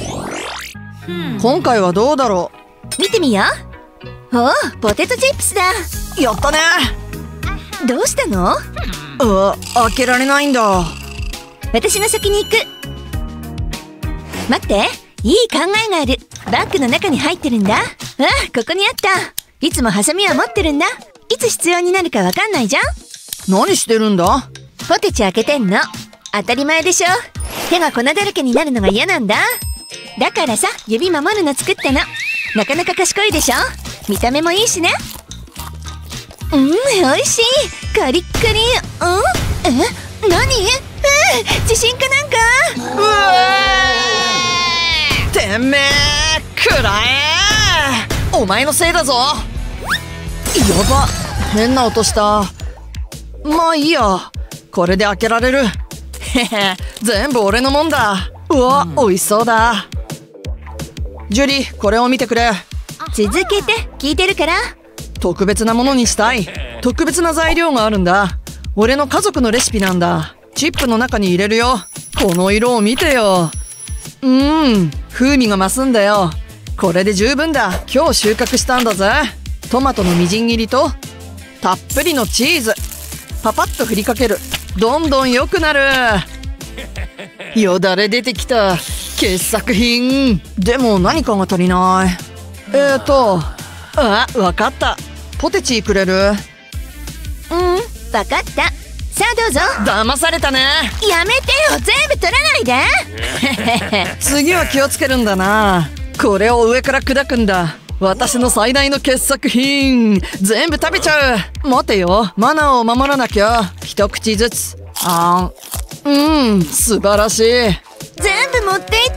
今回はどうだろう。見てみよう。おお、ポテトチップスだ。 やったね。 どうしたの？ 開けられないんだ。 私が先に行く。待って、いい考えがある。バッグの中に入ってるんだ。ここにあった。いつもハサミは持ってるんだ。いつ必要になるかわかんないじゃん。 何してるんだ？ ポテチ開けてんの。当たり前でしょ。手が粉だらけになるのが嫌なんだ。だからさ、指守るの作ったの。なかなか賢いでしょ。見た目もいいしね。美味しい。カリッカリ。何？地震かなんか？ てめえ、くらえ。お前のせいだぞ。やば、変な音した。まあいいや、これで開けられる。全部俺のもんだ。美味しそうだ。ジュリー、これを見てくれ。 続けて、聞いてるから。 特別なものにしたい。特別な材料があるんだ。俺の家族のレシピなんだ。チップの中に入れるよ。この色を見てよ。風味が増すんだよ。これで十分だ。今日収穫したんだぜ。トマトのみじん切りとたっぷりのチーズ。パパッと振りかける。どんどん良くなる。よだれ出てきた。傑作品。でも何かが足りない。わかった。ポテチくれる？ わかった。さあどうぞ。 騙されたね。 やめてよ、全部取らないで。 次は気をつけるんだな。これを上から砕くんだ。私の最大の傑作品。全部食べちゃう。待てよ、マナーを守らなきゃ。一口ずつ。素晴らしい。 全部持っていった。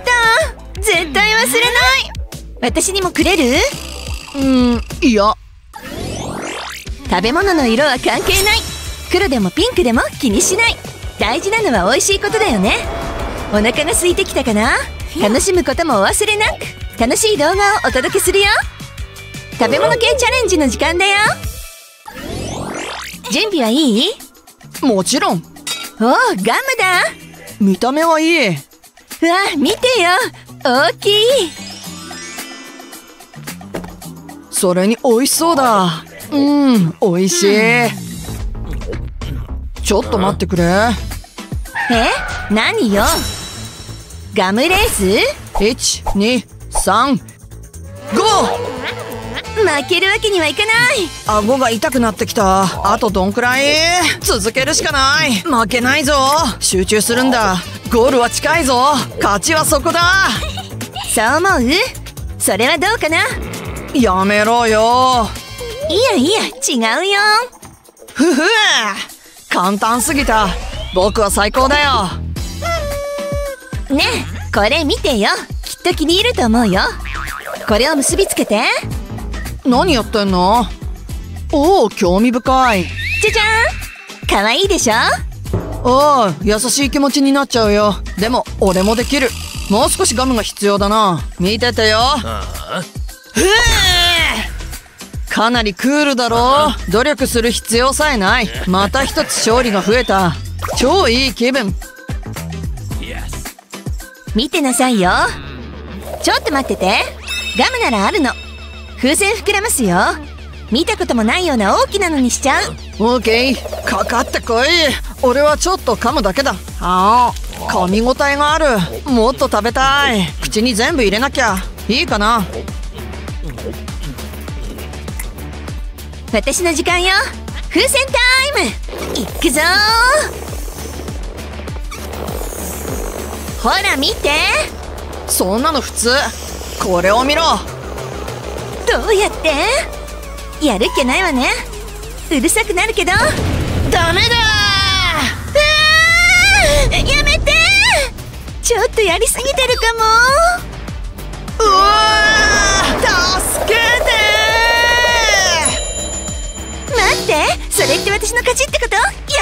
絶対忘れない。私にもくれる？ いや。 食べ物の色は関係ない。黒でもピンクでも気にしない。大事なのは美味しいことだよね。お腹が空いてきたかな？楽しむこともお忘れなく。楽しい動画をお届けするよ。食べ物系チャレンジの時間だよ。準備はいい？ もちろん。 ガムだ。 見た目はいい。 見てよ、大きい。 それに美味しそうだ。美味しい。ちょっと待ってくれ。 何よ。ガムレース？ 1、2、3、5！ 負けるわけにはいかない。 顎が痛くなってきた。あとどんくらい？続けるしかない。負けないぞ。集中するんだ。ゴールは近いぞ。勝ちはそこだ。 そう思う？それはどうかな？ やめろよ。 いや違うよ。 簡単すぎた。僕は最高だよ。 ねえ、これ見てよ。きっと気に入ると思うよ。これを結びつけて。 何やってんの？興味深い。 じゃじゃーん。かわいいでしょ？ 優しい気持ちになっちゃうよ。でも俺もできる。もう少しガムが必要だな。見ててよ。かなりクールだろ。努力する必要さえない。また一つ勝利が増えた。超いい気分。 見てなさいよ。ちょっと待ってて。ガムならあるの。風船膨らますよ。見たこともないような大きなのにしちゃう。 オーケー、かかってこい。俺はちょっと噛むだけだ。噛み応えがある。もっと食べたい。口に全部入れなきゃ。いいかな？ 私の時間よ。風船タイム。いくぞー。ほら見て。 そんなの普通。これを見ろ。 どうやって？やるっきゃないわね。うるさくなるけど。 ダメだー。やめて。ちょっとやりすぎてるかも。 助けて。 待って、それって私の勝ちってこと？やったね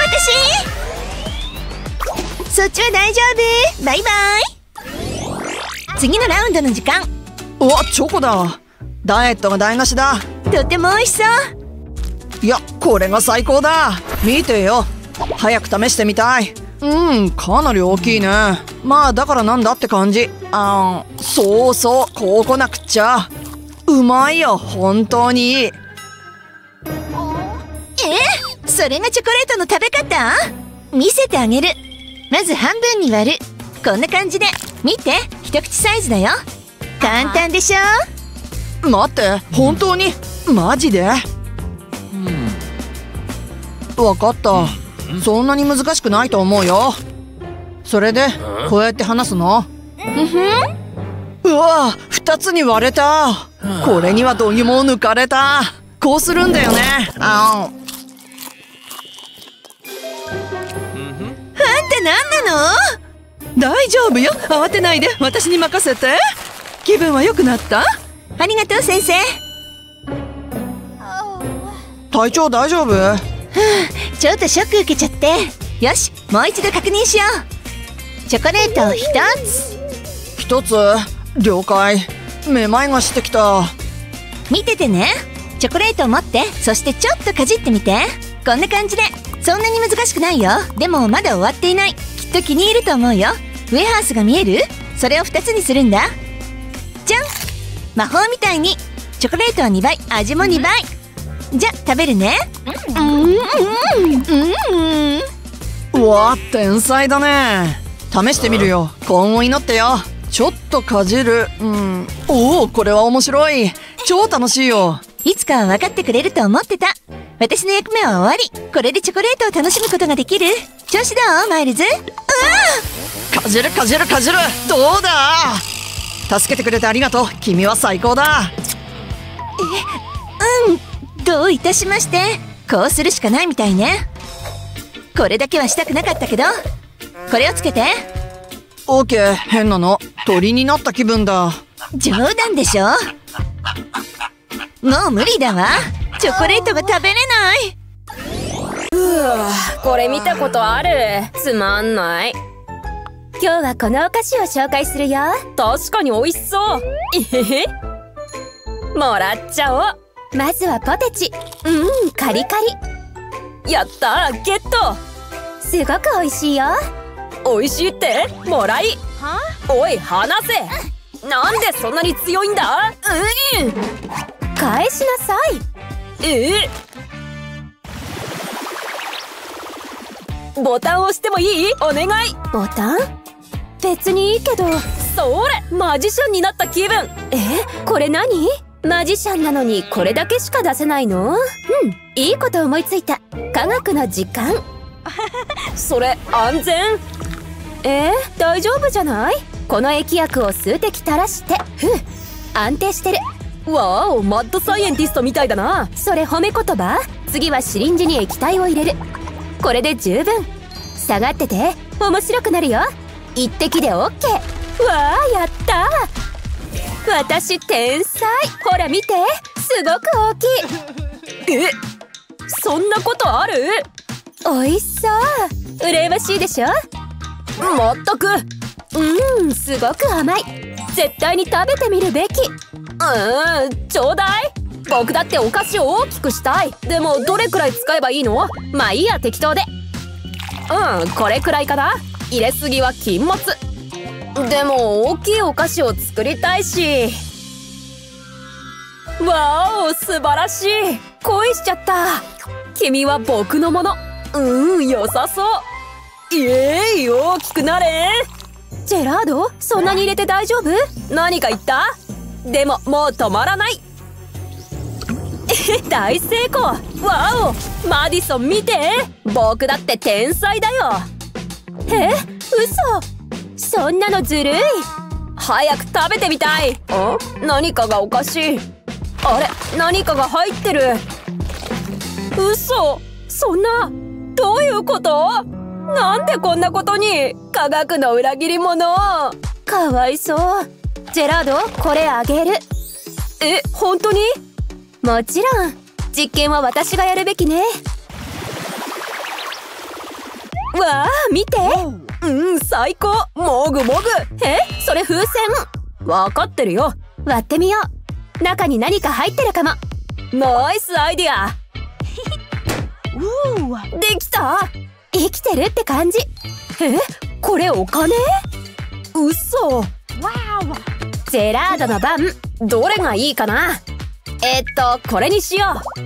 私。そっちは大丈夫。バイバイ。次のラウンドの時間。 チョコだ。 ダイエットが台無しだ。 とても美味しそう。 いや、これが最高だ。見てよ。早く試してみたい。かなり大きいね。まあだからなんだって感じ。そうそう、こう来なくっちゃ。うまいよ、本当に。 それがチョコレートの食べ方？見せてあげる。まず半分に割る。こんな感じで。見て、一口サイズだよ。簡単でしょ？ 待って、本当に？マジで？わかった。そんなに難しくないと思うよ。それでこうやって話すの？うわ、2つに割れた。これには度肝を抜かれた。こうするんだよね。あんた何なの？ 大丈夫よ、慌てないで。私に任せて。気分は良くなった？ ありがとう先生。 体調大丈夫？ ちょっとショック受けちゃって。よし、もう一度確認しよう。チョコレートを1つ。 了解。めまいがしてきた。 見ててね。チョコレートを持って、そしてちょっとかじってみて。こんな感じで。そんなに難しくないよ。でもまだ終わっていない。きっと気に入ると思うよ。ウェハースが見える？それを2つにするんだ。じゃん！魔法みたいに。チョコレートは2倍、味も2倍。じゃ、食べるね。 うわ、天才だね。試してみるよ。幸運を祈ってよ。ちょっとかじる。おお、これは面白い。超楽しいよ。 いつかは分かってくれると思ってた。私の役目は終わり。これでチョコレートを楽しむことができる。調子どう？マイルズ？ かじるかじるかじる。どうだ？助けてくれてありがとう。君は最高だ。 どういたしまして。こうするしかないみたいね。これだけはしたくなかったけど。これをつけて。 オーケー。変なの。鳥になった気分だ。 冗談でしょ。もう無理だわ。チョコレートが食べれない。 これ見たことある。つまんない。 今日はこのお菓子を紹介するよ。 確かに美味しそう。もらっちゃおう。 まずはポテチ。カリカリ。やったー、ゲット。 すごく美味しいよ。 美味しいって？もらい？おい、離せ。なんでそんなに強いんだ？ 返しなさい。 ボタンを押してもいい？お願い。 ボタン？別にいいけど。 それ、マジシャンになった気分。 これ何？マジシャンなのにこれだけしか出せないの？いいこと思いついた。科学の時間。 それ安全？ 大丈夫じゃない？この液薬を数滴垂らして。安定してる。 わーお、マッドサイエンティストみたいだな。 それ褒め言葉？次はシリンジに液体を入れる。これで十分。下がってて。面白くなるよ。一滴で OK。 わー、やったー。私天才。ほら見て、すごく大きい。 そんなことある？ 美味しそう。羨ましいでしょ？ まったく。 すごく甘い。絶対に食べてみるべき。 ちょうだい。僕だってお菓子を大きくしたい。でもどれくらい使えばいいの？まあいいや、適当で。これくらいかな。入れすぎは禁物。でも大きいお菓子を作りたいし。わお、素晴らしい。恋しちゃった。君は僕のもの。良さそう。大きくなれ。 ジェラード、そんなに入れて大丈夫？ 何か言った？でももう止まらない。大成功。わお、マディソン見て。僕だって天才だよ。 嘘。そんなのずるい。 早く食べてみたい。何かがおかしい。あれ、何かが入ってる。嘘。そんな、どういうこと？なんでこんなことに。科学の裏切り者。 かわいそう。ジェラード、これあげる。 本当に？ もちろん。実験は私がやるべきね。 わあ、見て。最高。もぐもぐ。それ風船。わかってるよ。 割ってみよ中に何か入ってるかも。ナイスアイディアできた。生きてるって感じ。これお金？嘘。ジェラードの番、どれがいいかな。これにしよ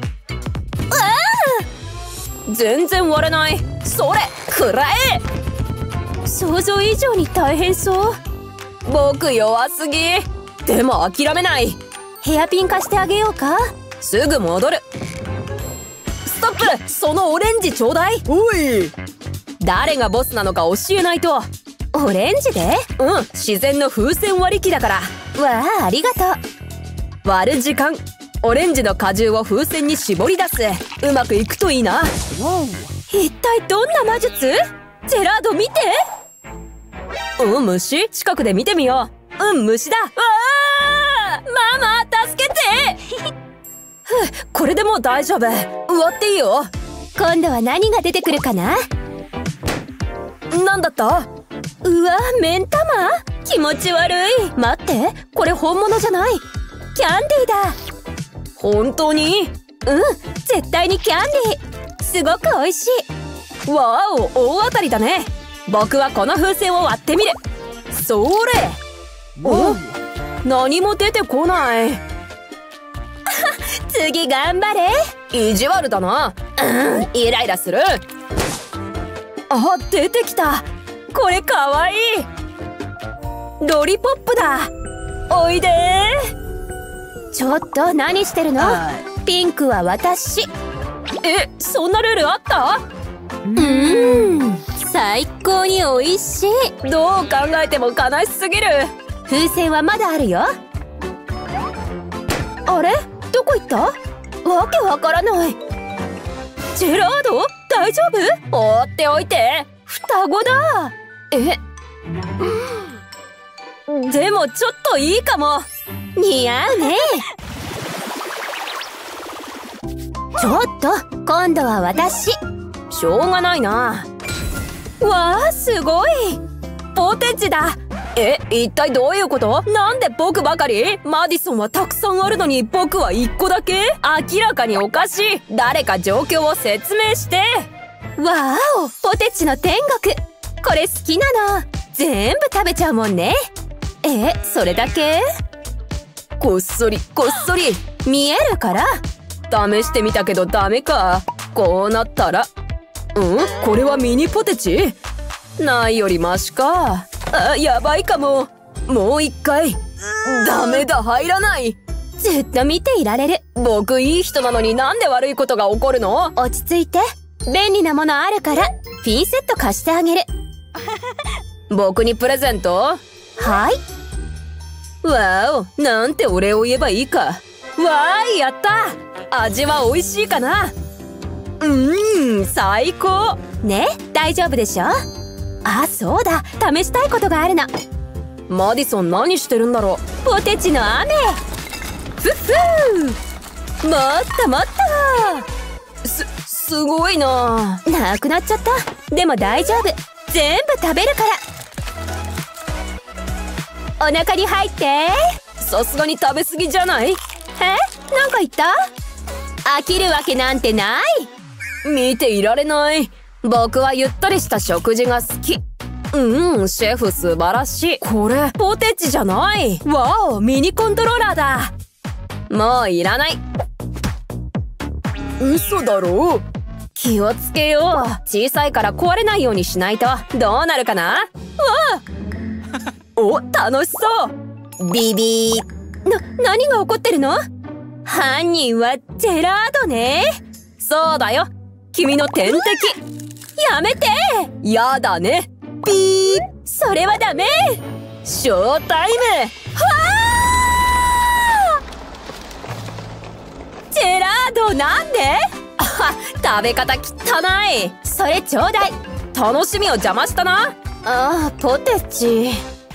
う。全然割れない。それくらえ。想像以上に大変そう。僕弱すぎ。でも諦めない。ヘアピン貸してあげようか。すぐ戻る。ストップ。そのオレンジちょうだい。 おい。 誰がボスなのか教えないと。オレンジで？自然の風船割り機だから。わあ、ありがとう。割る時間。オレンジの果汁を風船に絞り出す。うまくいくといいな。一体どんな魔術？ジェラード見て。虫？近くで見てみよう。虫だ。わあ！ママ、助けてこれでもう大丈夫。終わっていいよ。今度は何が出てくるかな。なんだった？うわ、目ん玉？気持ち悪い。待って、これ本物じゃない。キャンディーだ。本当に？絶対にキャンディー。すごく美味しい。わお、大当たりだね。僕はこの風船を割ってみる。それ。何も出てこない。次頑張れ。意地悪だな。イライラする。あ、出てきた。これかわいい。ロリポップだ。おいで。ちょっと何してるの？ピンクは私。そんなルールあった？最高に美味しい。どう考えても悲しすぎる。風船はまだあるよ。あれ？どこ行った？わけわからない。ジェラード？大丈夫？放っておいて。双子だ。でもちょっといいかも。似合うね。ちょっと今度は私。しょうがないな。わあ、すごい。ポテチだ。一体どういうこと？なんで僕ばかり？マディソンはたくさんあるのに僕は1個だけ？明らかにおかしい。誰か状況を説明して。わお、ポテチの天国。これ好きなの。全部食べちゃうもんね。それだけ？こっそりこっそり見えるから。試してみたけどダメか。こうなったら。これはミニポテチ？ないよりマシか。やばいかも。もう一回。ダメだ、入らない。ずっと見ていられる。僕いい人なのになんで悪いことが起こるの？落ち着いて。便利なものあるからピンセット貸してあげる。僕にプレゼント？はい。わお、なんてお礼を言えばいいか。わーい、やった。味は美味しいかな？最高。ね、大丈夫でしょ？あ、そうだ、試したいことがあるの。マディソン何してるんだろう。ポテチの雨。ふふー。もっともっと。すごいな。なくなっちゃった。でも大丈夫。全部食べるから。お腹に入って。さすがに食べ過ぎじゃない？なんか言った？飽きるわけなんてない。見ていられない。僕はゆったりした食事が好き。シェフ素晴らしい。これポテチじゃない。わお、ミニコントローラーだ。もういらない。嘘だろ。気をつけよう。小さいから壊れないようにしないと。どうなるかな。わあお、楽しそう。ビビー。何が起こってるの？犯人はジェラードね。そうだよ。君の天敵。やめて。やだね。ピー。それはダメ。ショータイム。ジェラード、なんで？食べ方汚い。それちょうだい。楽しみを邪魔したな。ポテチ。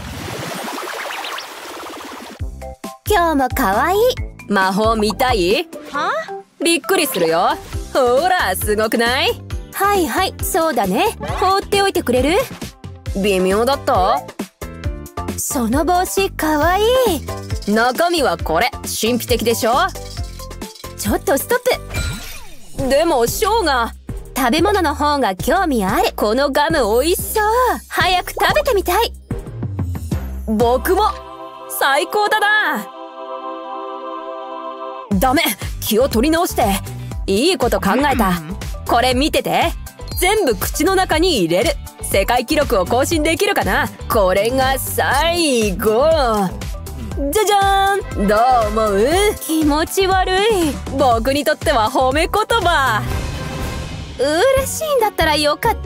今日もかわいい。魔法見たい？びっくりするよ。ほら、すごくない？はいはい、そうだね。放っておいてくれる？微妙だった？ その帽子かわいい。中身はこれ神秘的でしょ。ちょっとストップ。でもショーが食べ物の方が興味ある。このガム美味しそう。早く食べてみたい。僕も最高だな。ダメ、気を取り直して。いいこと考えた。これ見てて。全部口の中に入れる。世界記録を更新できるかな。これが最後。じゃじゃーん。どう思う？気持ち悪い。僕にとっては褒め言葉。嬉しいんだったらよかった。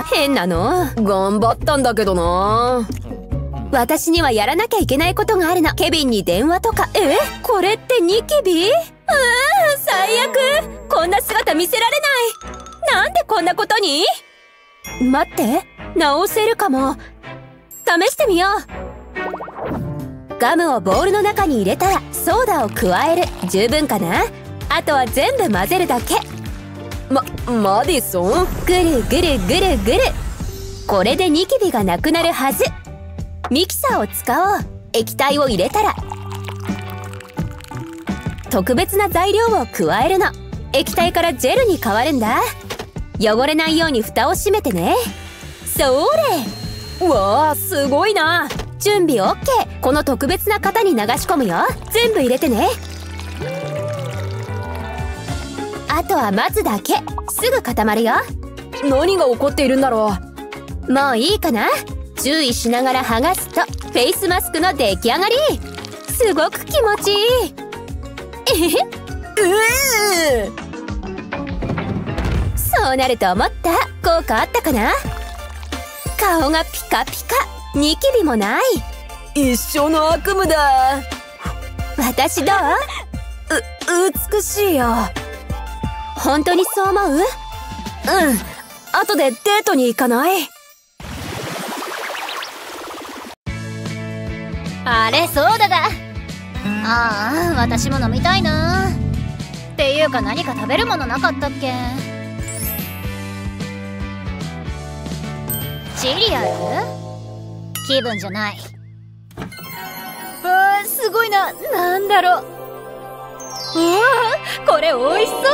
変なの？頑張ったんだけどな。私にはやらなきゃいけないことがあるの。ケビンに電話とか。これってニキビ？最悪。こんな姿見せられない。なんでこんなことに？待って、直せるかも。試してみよう。ガムをボウルの中に入れたらソーダを加える。十分かな？あとは全部混ぜるだけ。マディソン？ぐるぐるぐるぐる。これでニキビがなくなるはず。ミキサーを使おう。液体を入れたら特別な材料を加えるの。液体からジェルに変わるんだ。汚れないように蓋を閉めてね。それ。うわあ、すごいな。準備 OK。 この特別な型に流し込むよ。全部入れてね。あとは待つだけ。すぐ固まるよ。何が起こっているんだろう。もういいかな。注意しながら剥がすとフェイスマスクの出来上がり。すごく気持ちいい。そうなると思った。効果あったかな。顔がピカピカ。ニキビもない。一生の悪夢だ。私どう？美しいよ。本当にそう思う？後でデートに行かない？ あれ、ソーダだ。ああ、私も飲みたいな。っていうか何か食べるものなかったっけ？シリアル？気分じゃない。すごいな。なんだろう。これ美味しそう。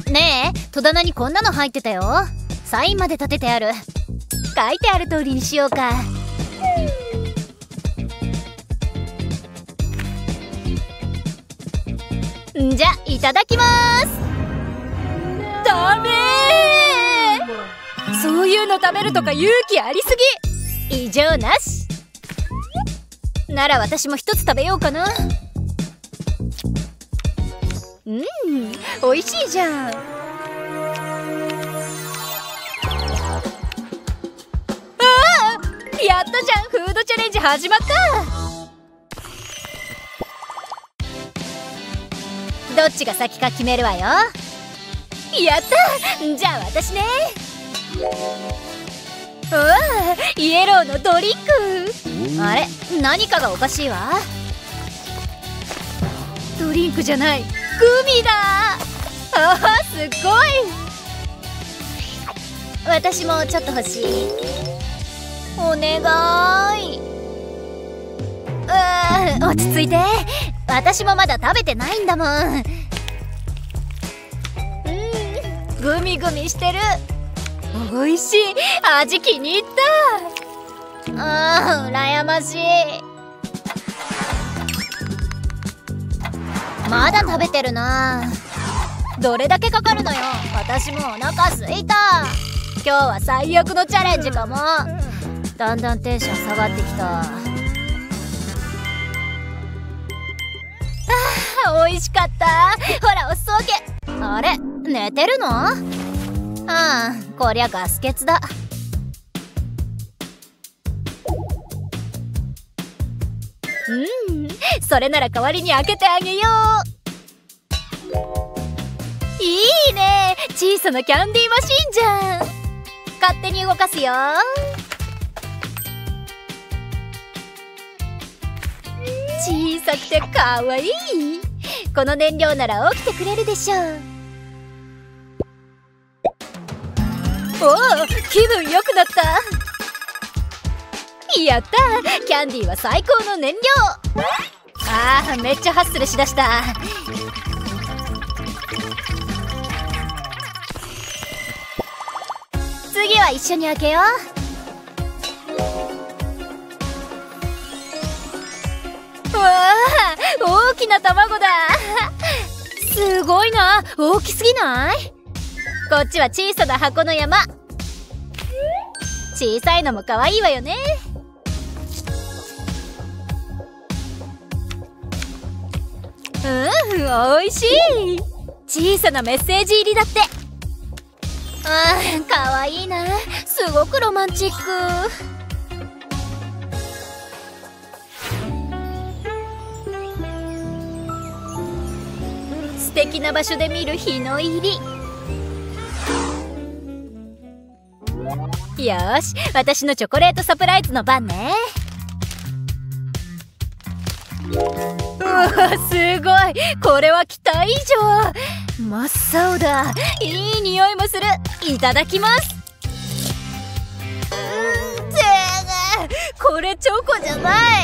ねえ、戸棚にこんなの入ってたよ。サインまで立ててある。書いてある通りにしようか。じゃ、いただきます。ダメー。そういうの食べるとか勇気ありすぎ。異常なし。なら私も一つ食べようかな。美味しいじゃん。やったじゃん。フードチャレンジ始まった。どっちが先か決めるわよ。やった。じゃあ私ね。イエローのドリンク。あれ、何かがおかしいわ。ドリンクじゃない、グミだ。すっごい。私もちょっと欲しい。お願い。落ち着いて。私もまだ食べてないんだもん。グミグミしてる。おいしい。味気に入った。羨ましい。まだ食べてるな。どれだけかかるのよ。私もお腹すいた。今日は最悪のチャレンジかも。だんだんテンション下がってきた。美味しかった。ほら、お裾分け。あれ、寝てるの？こりゃガス欠だ。それなら代わりに開けてあげよう。いいね。小さなキャンディーマシンじゃん。勝手に動かすよ。小さくてかわいい。この燃料なら起きてくれるでしょう。 おお、気分良くなった。やった、キャンディーは最高の燃料。あー、めっちゃハッスルしだした。次は一緒に開けよう。わあ、大きな卵だ。すごいな、大きすぎない？こっちは小さな箱の山。小さいのも可愛いわよね。うん、美味しい。小さなメッセージ入りだって。可愛いな、すごくロマンチック。素敵な場所で見る日の入り。よし、私のチョコレートサプライズの番ね。うわ、すごい、これは期待以上。真っ青だ。いい匂いもする。いただきます。これチョコじゃない。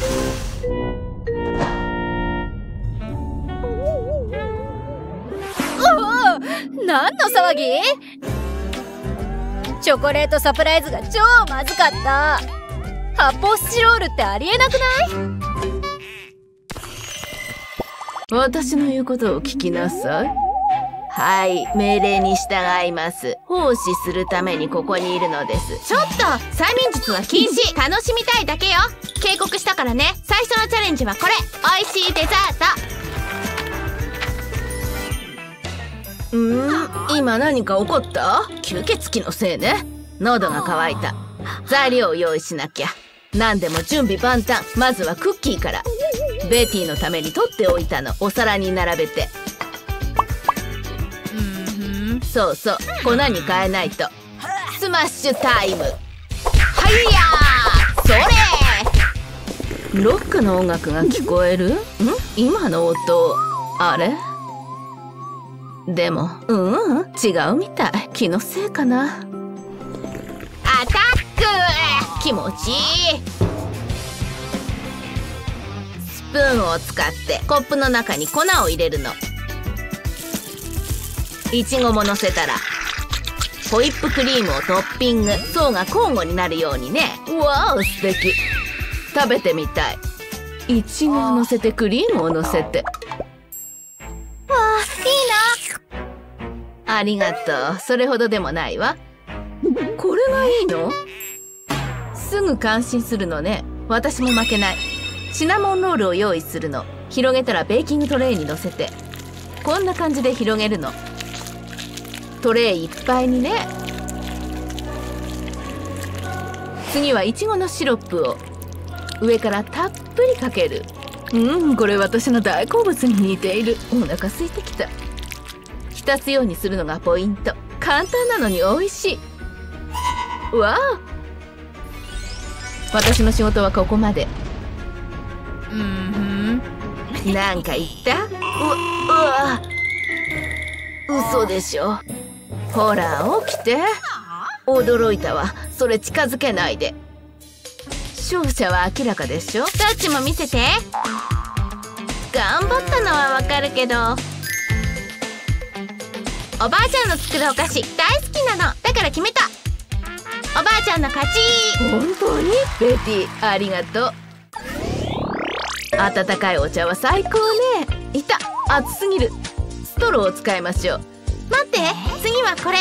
おお、何の騒ぎ？チョコレートサプライズが超まずかった。発泡スチロールってありえなくない？ 私の言うことを聞きなさい。はい、命令に従います。奉仕するためにここにいるのです。 ちょっと、催眠術は禁止。楽しみたいだけよ。警告したからね。最初のチャレンジはこれ。美味しいデザート。 今何か起こった？吸血鬼のせいね。喉が渇いた。材料を用意しなきゃ。何でも準備万端。まずはクッキーから。ベティのために取っておいたの。お皿に並べて。そうそう、粉に変えないと。スマッシュタイム。はいやー、それ。ロックの音楽が聞こえる？今の音、あれ？でも、違うみたい。気のせいかな。 アタック！ 気持ちいい。スプーンを使ってコップの中に粉を入れるの。いちごものせたらホイップクリームをトッピング。層が交互になるようにね。わお、素敵。食べてみたい。いちごをのせてクリームをのせて。 わあ、いいな。ありがとう。それほどでもないわ。これがいいの？すぐ感心するのね。私も負けない。シナモンロールを用意するの。広げたらベーキングトレイにのせて、こんな感じで広げるの。トレイいっぱいにね。次はいちごのシロップを上からたっぷりかける。これ私の大好物に似ている。お腹空いてきた。浸すようにするのがポイント。簡単なのに美味しい。わあ、私の仕事はここまで。なんか言った？うわ、嘘でしょ。ほら起きて。驚いたわ。それ近づけないで。勝者は明らかでしょ。 どっちも見せて。頑張ったのはわかるけど、おばあちゃんの作るお菓子大好きなの。だから決めた。おばあちゃんの勝ち。 本当に？ベティ、ありがとう。温かいお茶は最高ね。いた、熱すぎる。ストローを使いましょう。 待って、次はこれ。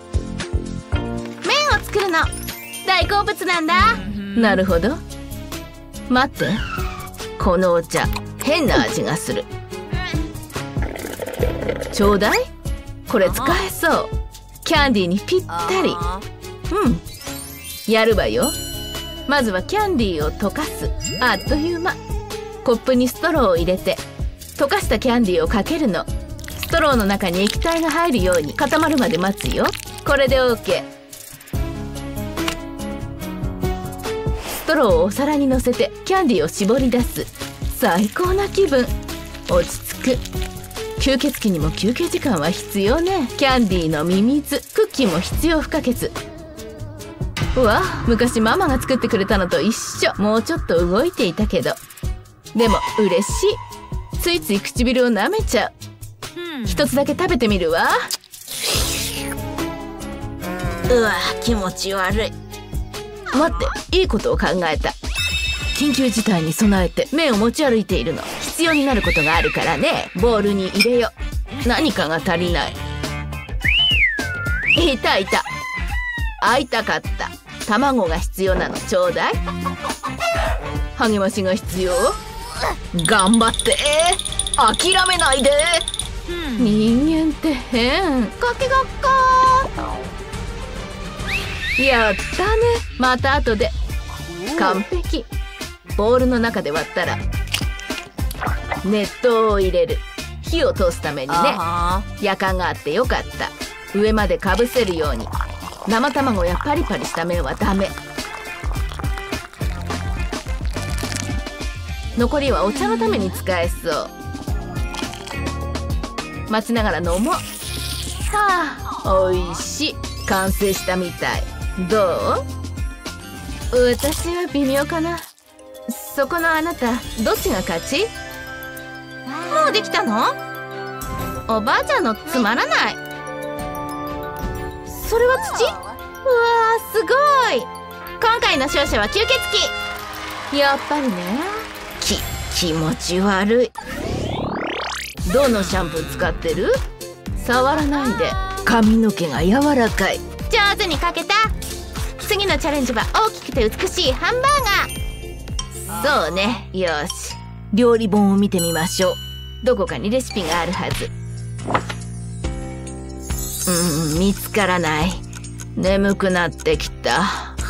麺を作るの。大好物なんだ。 なるほど。待って、このお茶変な味がする。ちょうだい。これ使えそう。キャンディーにぴったり。やるわよ。まずはキャンディーを溶かす。あっという間。コップにストローを入れて溶かしたキャンディーをかけるの。ストローの中に液体が入るように固まるまで待つよ。これで OK。 ストローをお皿にのせてキャンディーを絞り出す。最高な気分。落ち着く。 吸血鬼にも休憩時間は必要ね。キャンディーのミミズ、クッキーも必要不可欠。うわ、昔ママが作ってくれたのと一緒。もうちょっと動いていたけど、でも嬉しい。ついつい唇を舐めちゃう。一つだけ食べてみるわ。うわ、気持ち悪い。待って、いいことを考えた。緊急事態に備えて麺を持ち歩いているの。必要になることがあるからね。ボウルに入れよ。何かが足りない。いたいた。会いたかった。卵が必要なの。ちょうだい。励ましが必要。頑張って。諦めないで。人間って変。ゴキゴッコー。やったね。また後で。完璧。ボウルの中で割ったら熱湯を入れる。火を通すためにね。やかんがあってよかった。上までかぶせるように。生卵やパリパリした麺はダメ。残りはお茶のために使えそう。待ちながら飲もう。はあ、おいしい。完成したみたい。どう？私は微妙かな。そこのあなた、どっちが勝ち？もうできたの？おばあちゃんのつまらない。それは土？うわー、すごい。今回の勝者は吸血鬼。やっぱりね。気持ち悪い。どのシャンプー使ってる？触らないで。髪の毛が柔らかい。上手に描けた。次のチャレンジは大きくて美しいハンバーガー。そうね。よし、料理本を見てみましょう。どこかにレシピがあるはず。見つからない。眠くなってきた。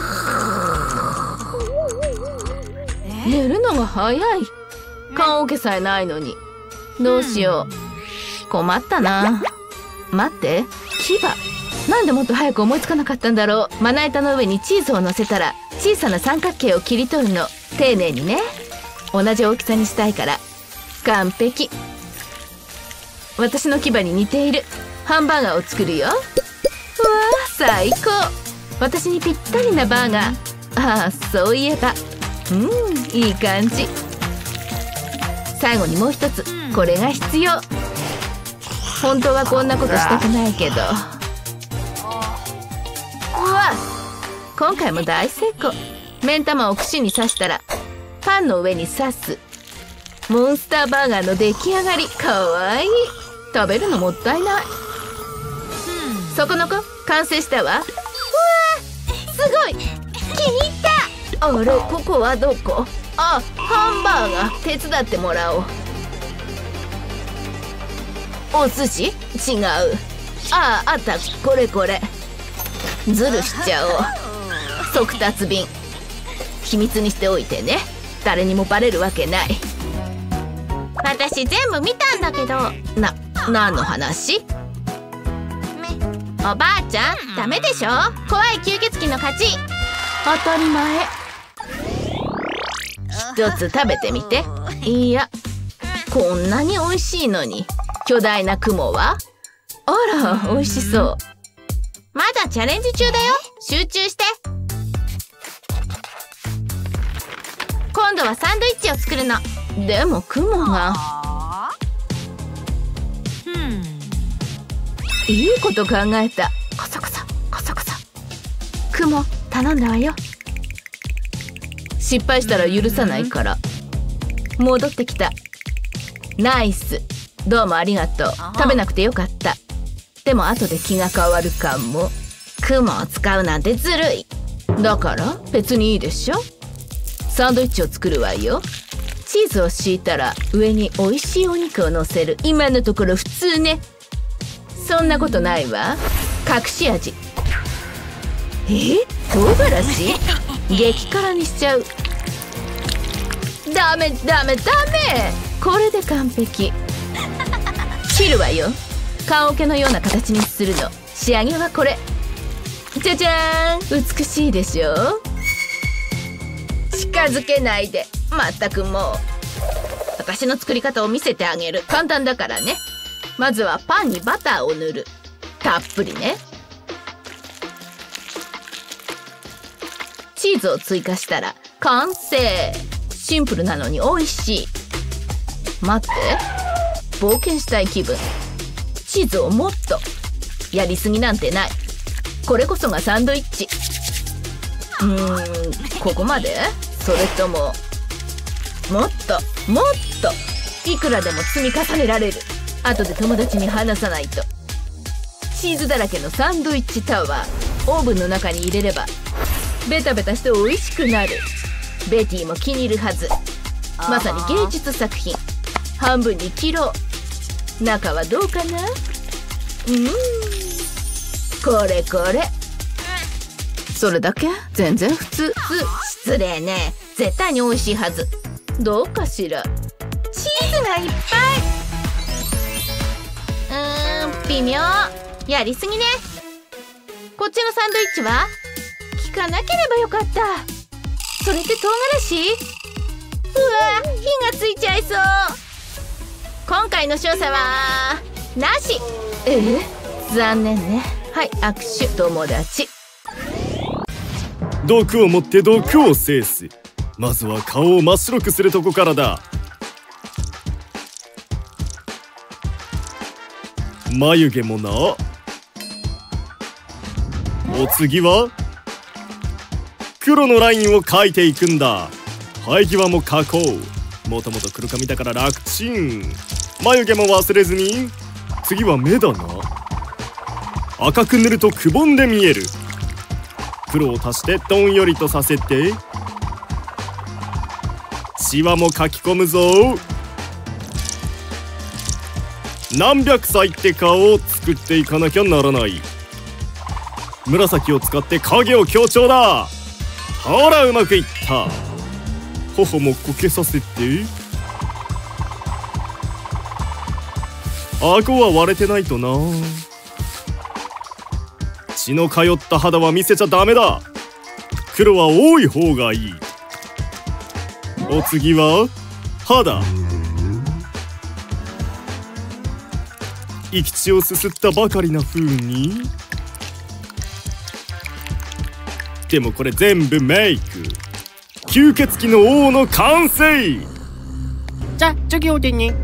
寝るのが早い。棺桶さえないのに。どうしよう。困ったな。待って、牙。なんでもっと早く思いつかなかったんだろう。まな板の上にチーズを乗せたら小さな三角形を切り取るの。丁寧にね。同じ大きさにしたいから。完璧。私の牙に似ている。ハンバーガーを作るよ。うわー、最高。私にぴったりなバーガー。ああ、そういえば。いい感じ。最後にもう一つ。これが必要。本当はこんなことしたくないけど。うわ、今回も大成功。目ん玉を串に刺したらパンの上に刺す。モンスターバーガーの出来上がり。かわいい。食べるのもったいない。そこの子、完成したわ。うわー、すごい。気に入った。あれ、ここはどこ？あ、ハンバーガー手伝ってもらおう。お寿司？違う。あった。これ。ズルしちゃおう。速達便。秘密にしておいてね。誰にもバレるわけない。私全部見たんだけど。何の話？おばあちゃん、ダメでしょ。怖い吸血鬼の勝ち。当たり前。一つ食べてみて。いや、こんなに美味しいのに。巨大な雲は？あら、美味しそう。まだチャレンジ中だよ。集中して。今度はサンドイッチを作るの。でも雲が。いいこと考えた。コソコソ。雲、頼んだわよ。失敗したら許さないから。戻ってきた。ナイス。どうもありがとう。食べなくてよかった。でも後で気が変わるかも。雲を使うなんてずるい。だから別にいいでしょ。サンドイッチを作るわよ。チーズを敷いたら上に美味しいお肉を乗せる。今のところ普通ね。そんなことないわ。隠し味。唐辛子？激辛にしちゃう。ダメ。これで完璧。切るわよ。棺桶のような形にするの。仕上げはこれ。じゃじゃーん。美しいでしょ。近づけないで。まったくもう。私の作り方を見せてあげる。簡単だからね。 まずはパンにバターを塗る。たっぷりね。チーズを追加したら完成。シンプルなのに美味しい。待って、冒険したい気分。チーズをもっと。やりすぎなんてない。これこそがサンドイッチ。ここまで？それとももっともっと。いくらでも積み重ねられる。後で友達に話さないと。チーズだらけのサンドイッチタワー、オーブンの中に入れればベタベタして美味しくなる。ベティも気に入るはず。まさに芸術作品。半分に切ろう。中はどうかな？これこれ。それだけ？全然普通。失礼ね。絶対に美味しいはず。どうかしら。チーズがいっぱい。微妙。やりすぎね。こっちのサンドイッチは効かなければよかった。それって唐辛子？うわ、火がついちゃいそう。今回の勝者はなし。残念ね。はい、握手。友達。 毒を持って毒を制す。まずは顔を真っ白くするとこからだ。眉毛もな。お次は黒のラインを描いていくんだ。生え際も描こう。もともと黒髪だから楽ちん。眉毛も忘れずに。次は目だな。赤く塗るとくぼんで見える。黒を足してどんよりとさせて。シワも描き込むぞ。何百歳って顔を作っていかなきゃならない。紫を使って影を強調だ。ほら、うまくいった。頬もこけさせて。顎は割れてないとな。血の通った肌は見せちゃダメだ。黒は多い方がいい。お次は肌。生き血をすすったばかりな風に。でもこれ全部メイク。吸血鬼の王の完成。 じゃ、授業でね。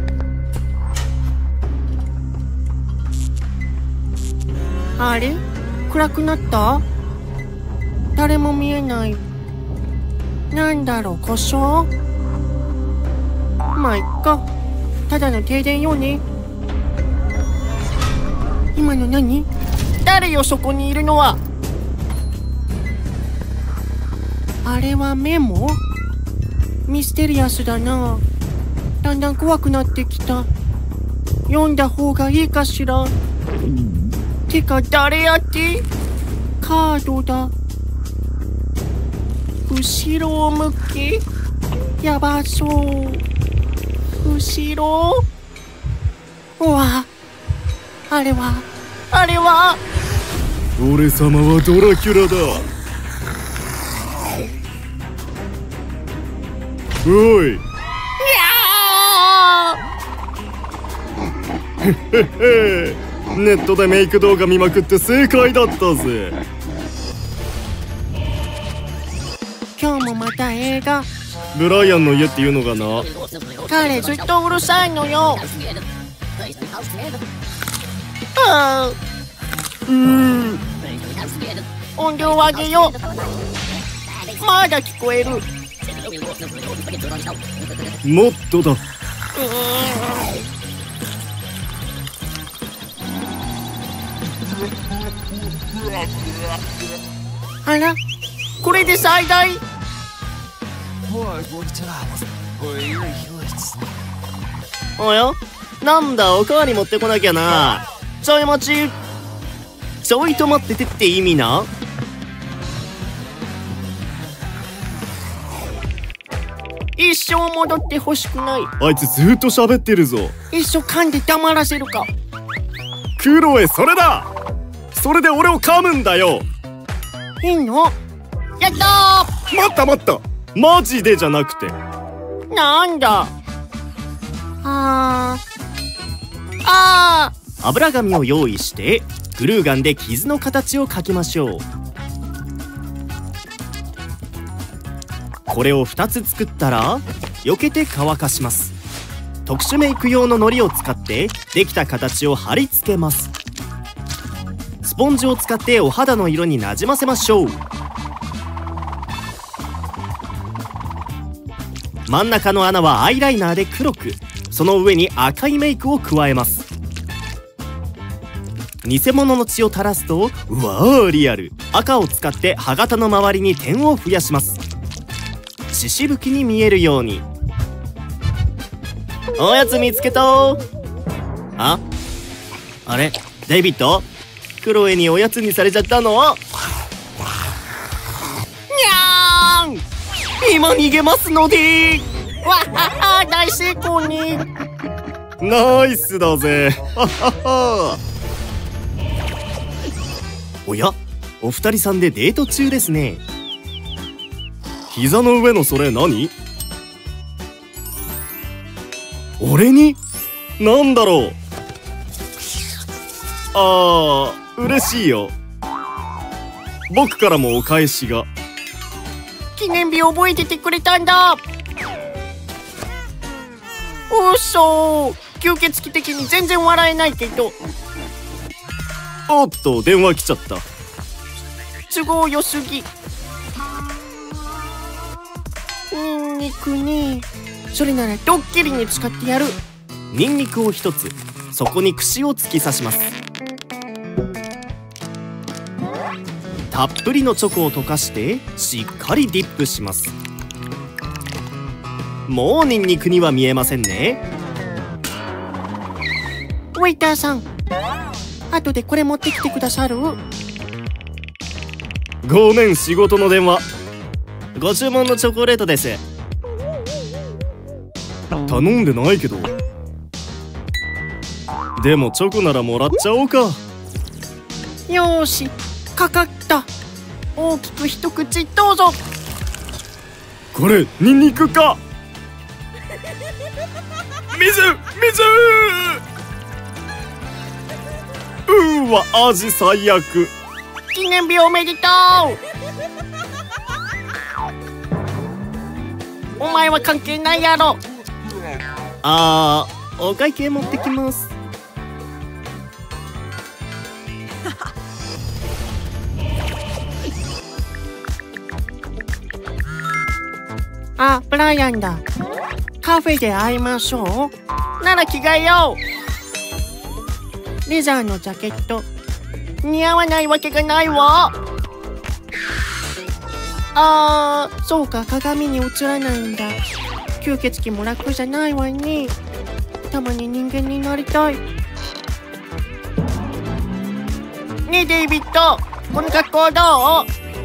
あれ？暗くなった？誰も見えない。なんだろう、故障？まあいっか。ただの停電よね。今の何？誰よ、そこにいるのは。あれはメモ？ミステリアスだな。だんだん怖くなってきた。読んだ方がいいかしら。てか誰やって？カードだ。後ろを向け。やばそう。後ろ？うわ、あれは俺様はドラキュラだ。おい。ネットでメイク動画見まくって正解だったぜ。 今日もまた映画。 ブライアンの家っていうのがな。 彼ずっとうるさいのよ。音量上げよう。まだ聞こえる。 もっとだ。 あら、これで最大。 おや、なんだ、おかわり持ってこなきゃな。ちょい待ち。ちょいと待っててって意味な。 一生戻ってほしくない。 あいつずっと喋ってるぞ。 一生噛んで黙らせるか。 クロエ、それだ。それで俺を噛むんだよ。 いいの？やったー。 待ったマジでじゃなくて。 なんだ。 あ油紙を用意してグルーガンで傷の形を描きましょう。これを2つ作ったら避けて乾かします。特殊メイク用の糊を使ってできた形を貼り付けます。スポンジを使ってお肌の色になじませましょう。真ん中の穴はアイライナーで黒く、その上に赤いメイクを加えます。偽物の血を垂らすとうわーリアル。赤を使って歯型の周りに点を増やします。血しぶきに見えるように。おやつ見つけた。あれデイビッド、クロエにおやつにされちゃったの？にゃーん、今逃げますので。わっはっは、大成功に。ナイスだぜ。はっはっは。おや、お二人さんでデート中ですね。膝の上のそれ何？俺に？なんだろう。嬉しいよ。僕からもお返しが。 記念日覚えててくれたんだ。嘘、吸血鬼的に全然笑えないけど。 おっと、電話来ちゃった。 都合良すぎ。ニンニクね。それならドッキリに使ってやる。 ニンニクを一つ、そこに串を突き刺します。たっぷりのチョコを溶かしてしっかりディップします。もうニンニクには見えませんね。 ウェイターさん、後でこれ持ってきてくださる？ ごめん、仕事の電話。ご注文のチョコレートです。頼んでないけど。でもチョコならもらっちゃおうか。 よーし、かかった。大きく一口どうぞ。 これニンニクか。水わ、味最悪。 記念日おめでとう。お前は関係ないやろ。 お会計持ってきます。 あ、ブライアンだ。カフェで会いましょう。なら着替えよう。レザーのジャケット似合わないわけがないわ。そうか、鏡に映らないんだ。吸血鬼も楽じゃないわね。たまに人間になりたい。ねえデイビッド、この格好どう？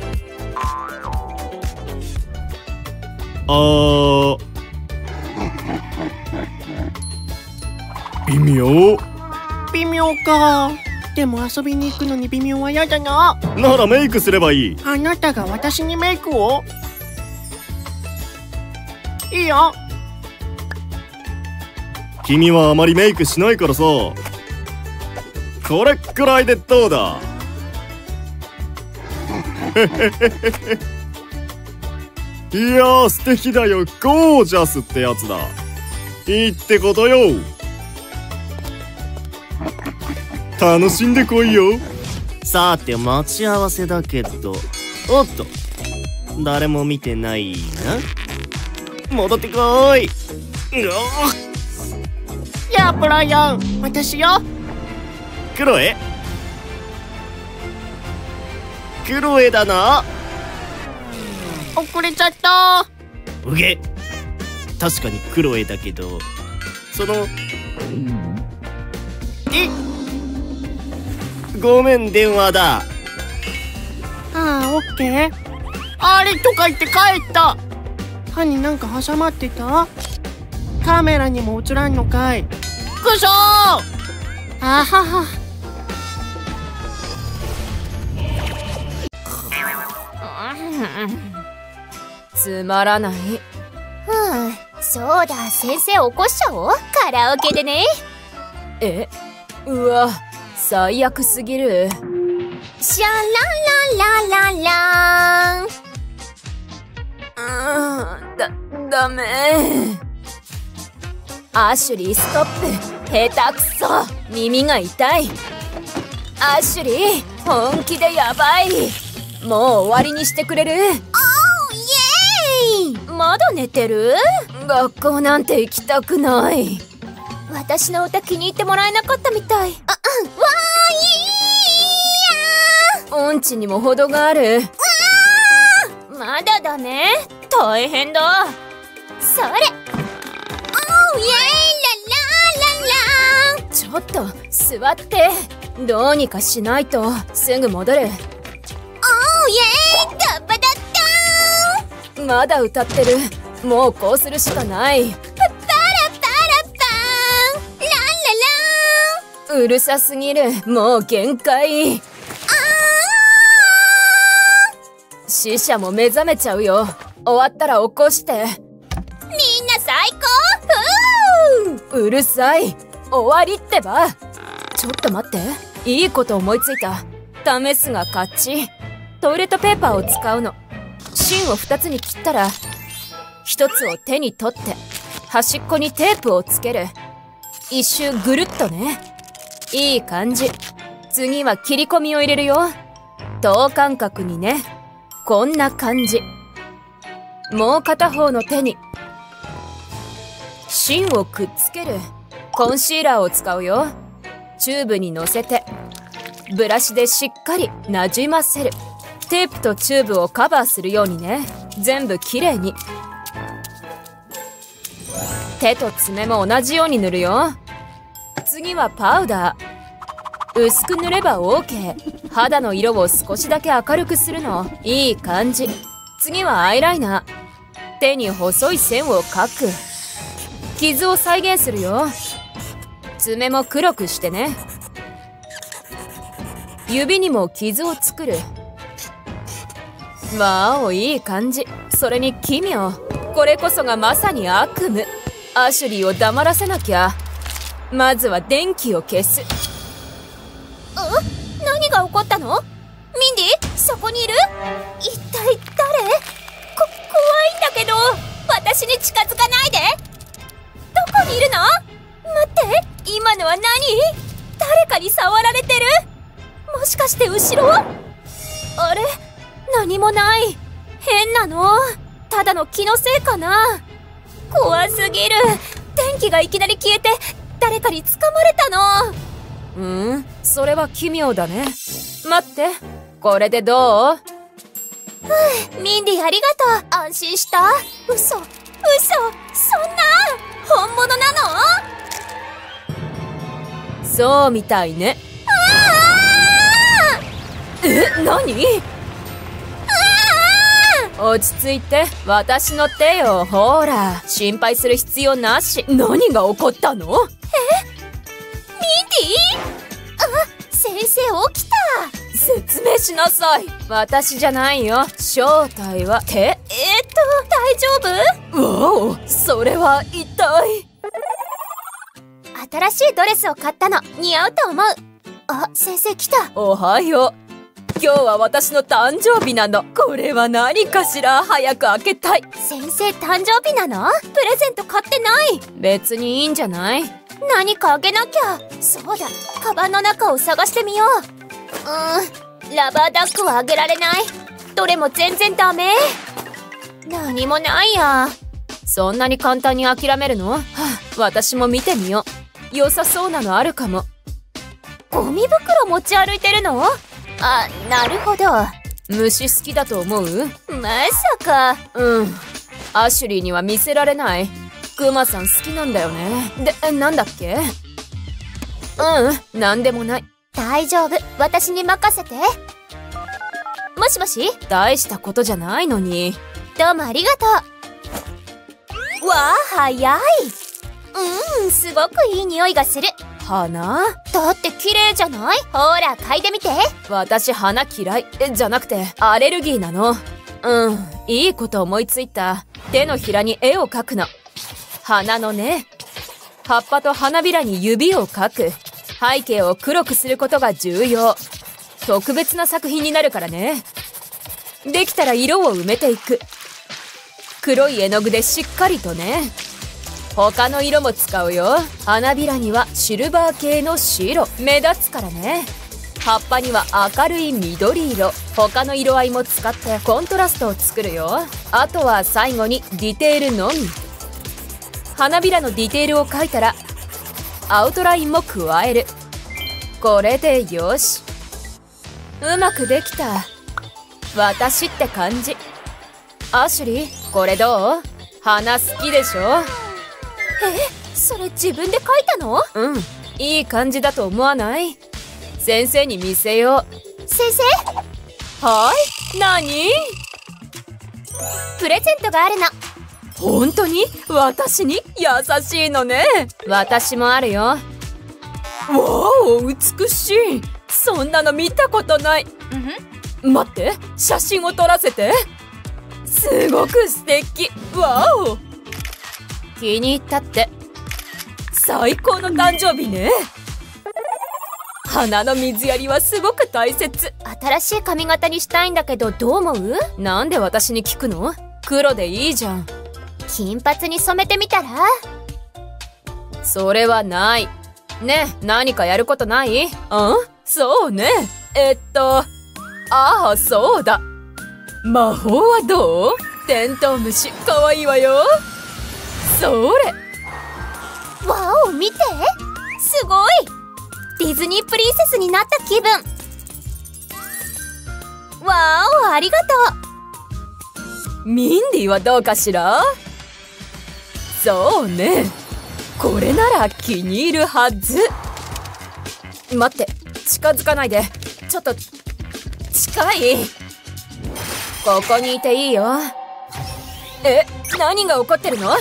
微妙。 微妙か。でも遊びに行くのに微妙は嫌だな。 ならメイクすればいい。 あなたが私にメイクを？いいよ。 君はあまりメイクしないからさ。これくらいでどうだ。いやー、素敵だよ。ゴージャスってやつだ。いいってことよ。楽しんでこいよ。 さて、待ち合わせだけど。おっと、誰も見てないな。戻ってこい。 やあブライアン、私よ。 クロエだな。 遅れちゃった。 うげ。確かにクロエだけど、ごめん、電話だ。 オッケー。あれとか言って帰った。歯になんか挟まってた？カメラにも映らんのかい。くそー。あはは。 つまらない。 そうだ、先生起こしちゃおう。カラオケでね。 うわ、最悪すぎる。 シャラララララーン。 ダメ。アシュリー、ストップ。下手くそ。耳が痛い。アシュリー、本気でやばい。もう終わりにしてくれる？ おー、イエーイ。 まだ寝てる？学校なんて行きたくない。 私の歌気に入ってもらえなかったみたい。わーいやー。 音痴にも程がある。 まだだね。 大変だ。 それ。おー、イエーイ。ララララー。 ちょっと座って。どうにかしないとすぐ戻る。 おー、イエーイ。ダバダッダーン。 まだ歌ってる。もうこうするしかない。 パラパラパーン。ランララーン。 うるさすぎる。もう限界。死者も目覚めちゃうよ。終わったら起こして。 みんな最高。 うるさい。終わりってば。ちょっと待って。いいこと思いついた。試すが勝ち。トイレットペーパーを使うの。芯を2つに切ったら1つを手に取って端っこにテープをつける。一周ぐるっとね。いい感じ。次は切り込みを入れるよ。等間隔にね。こんな感じ。もう片方の手に芯をくっつける。コンシーラーを使うよ。チューブに乗せてブラシでしっかりなじませる。テープとチューブをカバーするようにね。全部きれいに。手と爪も同じように塗るよ。次はパウダー。薄く塗れば OK。 肌の色を少しだけ明るくするの。いい感じ。次はアイライナー。手に細い線を描く。傷を再現するよ。爪も黒くしてね。指にも傷を作る。わお、いい感じ。それに奇妙。これこそがまさに悪夢。アシュリーを黙らせなきゃ。まずは電気を消す。 何が起こったの？ミンディ、そこにいる？一体誰？怖いんだけど、私に近づかないで。どこにいるの？待って、今のは何？誰かに触られてる？もしかして後ろ？あれ？何もない。変なの。ただの気のせいかな。怖すぎる。電気がいきなり消えて誰かに掴まれたの。 それは奇妙だね。待って、これでどう？ ミンディ、ありがとう。安心した。嘘、そんな本物なの？ そうみたいね。何？落ち着いて。私の手よ。ほら、心配する必要なし。何が起こったの？ ミンディ？先生起きた。 説明しなさい。私じゃないよ。正体は手。 大丈夫？ わお、それは一体。 新しいドレスを買ったの。似合うと思う。あ、先生来た。 おはよう。今日は私の誕生日なの。これは何かしら？早く開けたい。 先生誕生日なの？プレゼント買ってない。 別にいいんじゃない？ 何かあげなきゃ。そうだ、カバンの中を探してみよう。ラバーダックはあげられない。どれも全然ダメ。何もないや。 そんなに簡単に諦めるの？私も見てみよう。良さそうなのあるかも。 ゴミ袋持ち歩いてるの？あ、なるほど。 虫好きだと思う？ まさか。 アシュリーには見せられない。クマさん好きなんだよね。で、なんだっけ？なんでもない。 大丈夫、私に任せて。もしもし？ 大したことじゃないのに。 どうもありがとう。わあ、早い。すごくいい匂いがする。 花？ だって綺麗じゃない？ほら、嗅いでみて。 私花嫌い。じゃなくてアレルギーなの。いいこと思いついた。手のひらに絵を描くの。花のね。 葉っぱと花びらに指を描く。背景を黒くすることが重要。特別な作品になるからね。できたら色を埋めていく。黒い絵の具でしっかりとね。他の色も使うよ。花びらにはシルバー系の白、目立つからね。葉っぱには明るい緑色。他の色合いも使ってコントラストを作るよ。あとは最後にディテールのみ。花びらのディテールを描いたらアウトラインも加える。これでよし。うまくできた。私って感じ。アシュリー、これどう？花好きでしょ？ それ自分で描いたの？ うん、いい感じだと思わない？先生に見せよう。 先生？ はい、何？ プレゼントがあるの。 本当に？私に優しいのね。私もあるよ。わお、美しい。そんなの見たことない。待って、写真を撮らせて。すごく素敵。わお、気に入ったって。最高の誕生日ね。花の水やりはすごく大切。 新しい髪型にしたいんだけど、どう思う？ なんで私に聞くの？黒でいいじゃん。 金髪に染めてみたら？ それはない。ねえ、何かやることない？そうね。ああ、そうだ。魔法はどう？テントウムシ、かわいいわよ。それ。 わお、見て。すごい。ディズニープリンセスになった気分。わお、ありがとう。ミンディはどうかしら？そうね。これなら気に入るはず。待って、近づかないで。ちょっと近い。ここにいていいよ。何が起こってるの？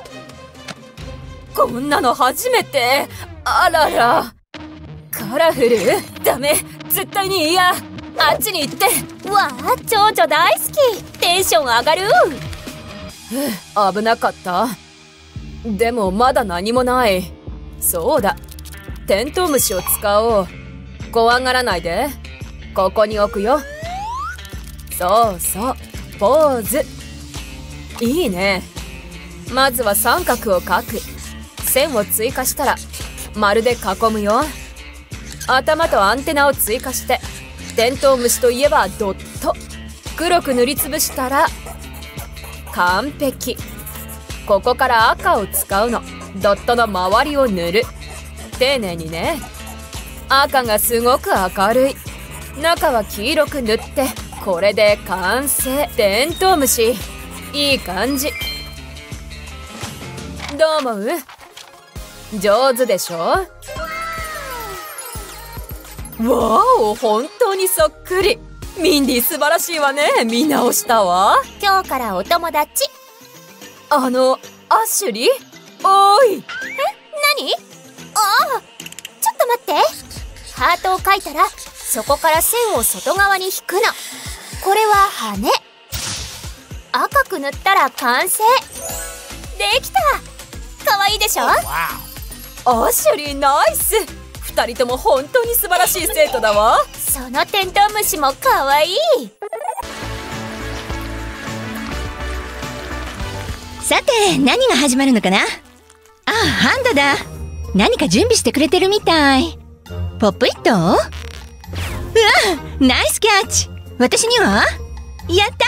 こんなの初めて。あらら。カラフル？ダメ、絶対に嫌。あっちに行って。 わあ、蝶々大好き。テンション上がる。 危なかった。でもまだ何もない。そうだ、テントウムシを使おう。怖がらないで。ここに置くよ。そうそう、ポーズ。いいね。まずは三角を描く。線を追加したら丸で囲むよ。頭とアンテナを追加して、テントウムシといえばドット。黒く塗りつぶしたら完璧。ここから赤を使うの。ドットの周りを塗る。丁寧にね。赤がすごく明るい。中は黄色く塗って、これで完成。テントウムシ、いい感じ。どう思う？上手でしょ？わお、本当にそっくり。ミンディ素晴らしいわね。見直したわ。 今日からお友達。 アシュリー？おーい。 何？ああ、ちょっと待って。ハートを描いたら、そこから線を外側に引くの。これは羽。赤く塗ったら完成。できた。かわいいでしょ？ アシュリー、ナイス。二人とも本当に素晴らしい生徒だわ。 そのテントウムシもかわいい。 さて、何が始まるのかな？あ、ハンドだ。何か準備してくれてるみたい。ポップイット？うわ、ナイスキャッチ。私には？やった！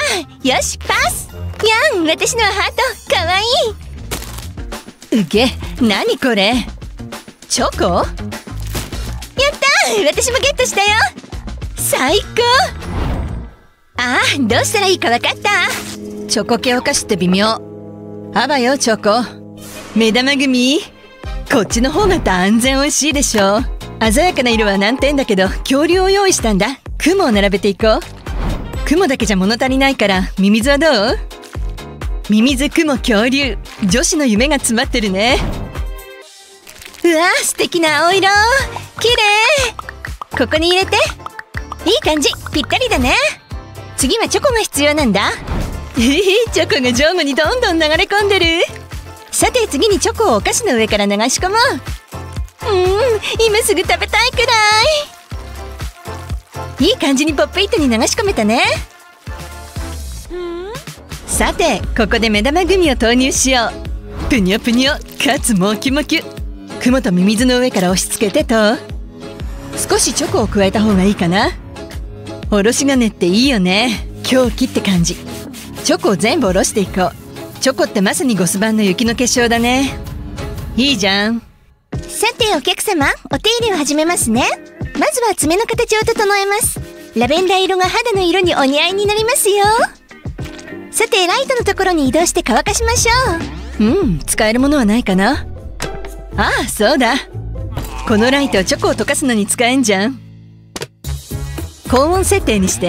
よし、パス！やん、私のハート、かわいい。うげ、何これ？チョコ？やったー！私もゲットしたよ。最高！ああ、どうしたらいいか分かった。チョコ系お菓子って微妙。あばよ、チョコ。目玉組。こっちの方が断然美味しいでしょ。鮮やかな色は難点だけど、恐竜を用意したんだ。雲を並べていこう。雲だけじゃ物足りないから、ミミズはどう？ミミズ、雲、恐竜。女子の夢が詰まってるね。うわ、素敵な青色。綺麗。ここに入れて。いい感じ、ぴったりだね。次はチョコが必要なんだ。チョコが上部にどんどん流れ込んでる。 さて次にチョコをお菓子の上から流し込もう。今すぐ食べたいくらい。いい感じにポップイットに流し込めたね。さてここで目玉グミを投入しよう。ぷにょぷにょかつもきもき。雲とミミズの上から押し付けてと。少しチョコを加えた方がいいかな。おろし金っていいよね。狂気って感じ。チョコを全部おろしていこう。チョコってまさにゴス版の雪の結晶だね。いいじゃん。さてお客様、お手入れを始めますね。まずは爪の形を整えます。ラベンダー色が肌の色にお似合いになりますよ。さてライトのところに移動して乾かしましょう。使えるものはないかな。ああ、そうだ。このライトチョコを溶かすのに使えんじゃん。高温設定にして。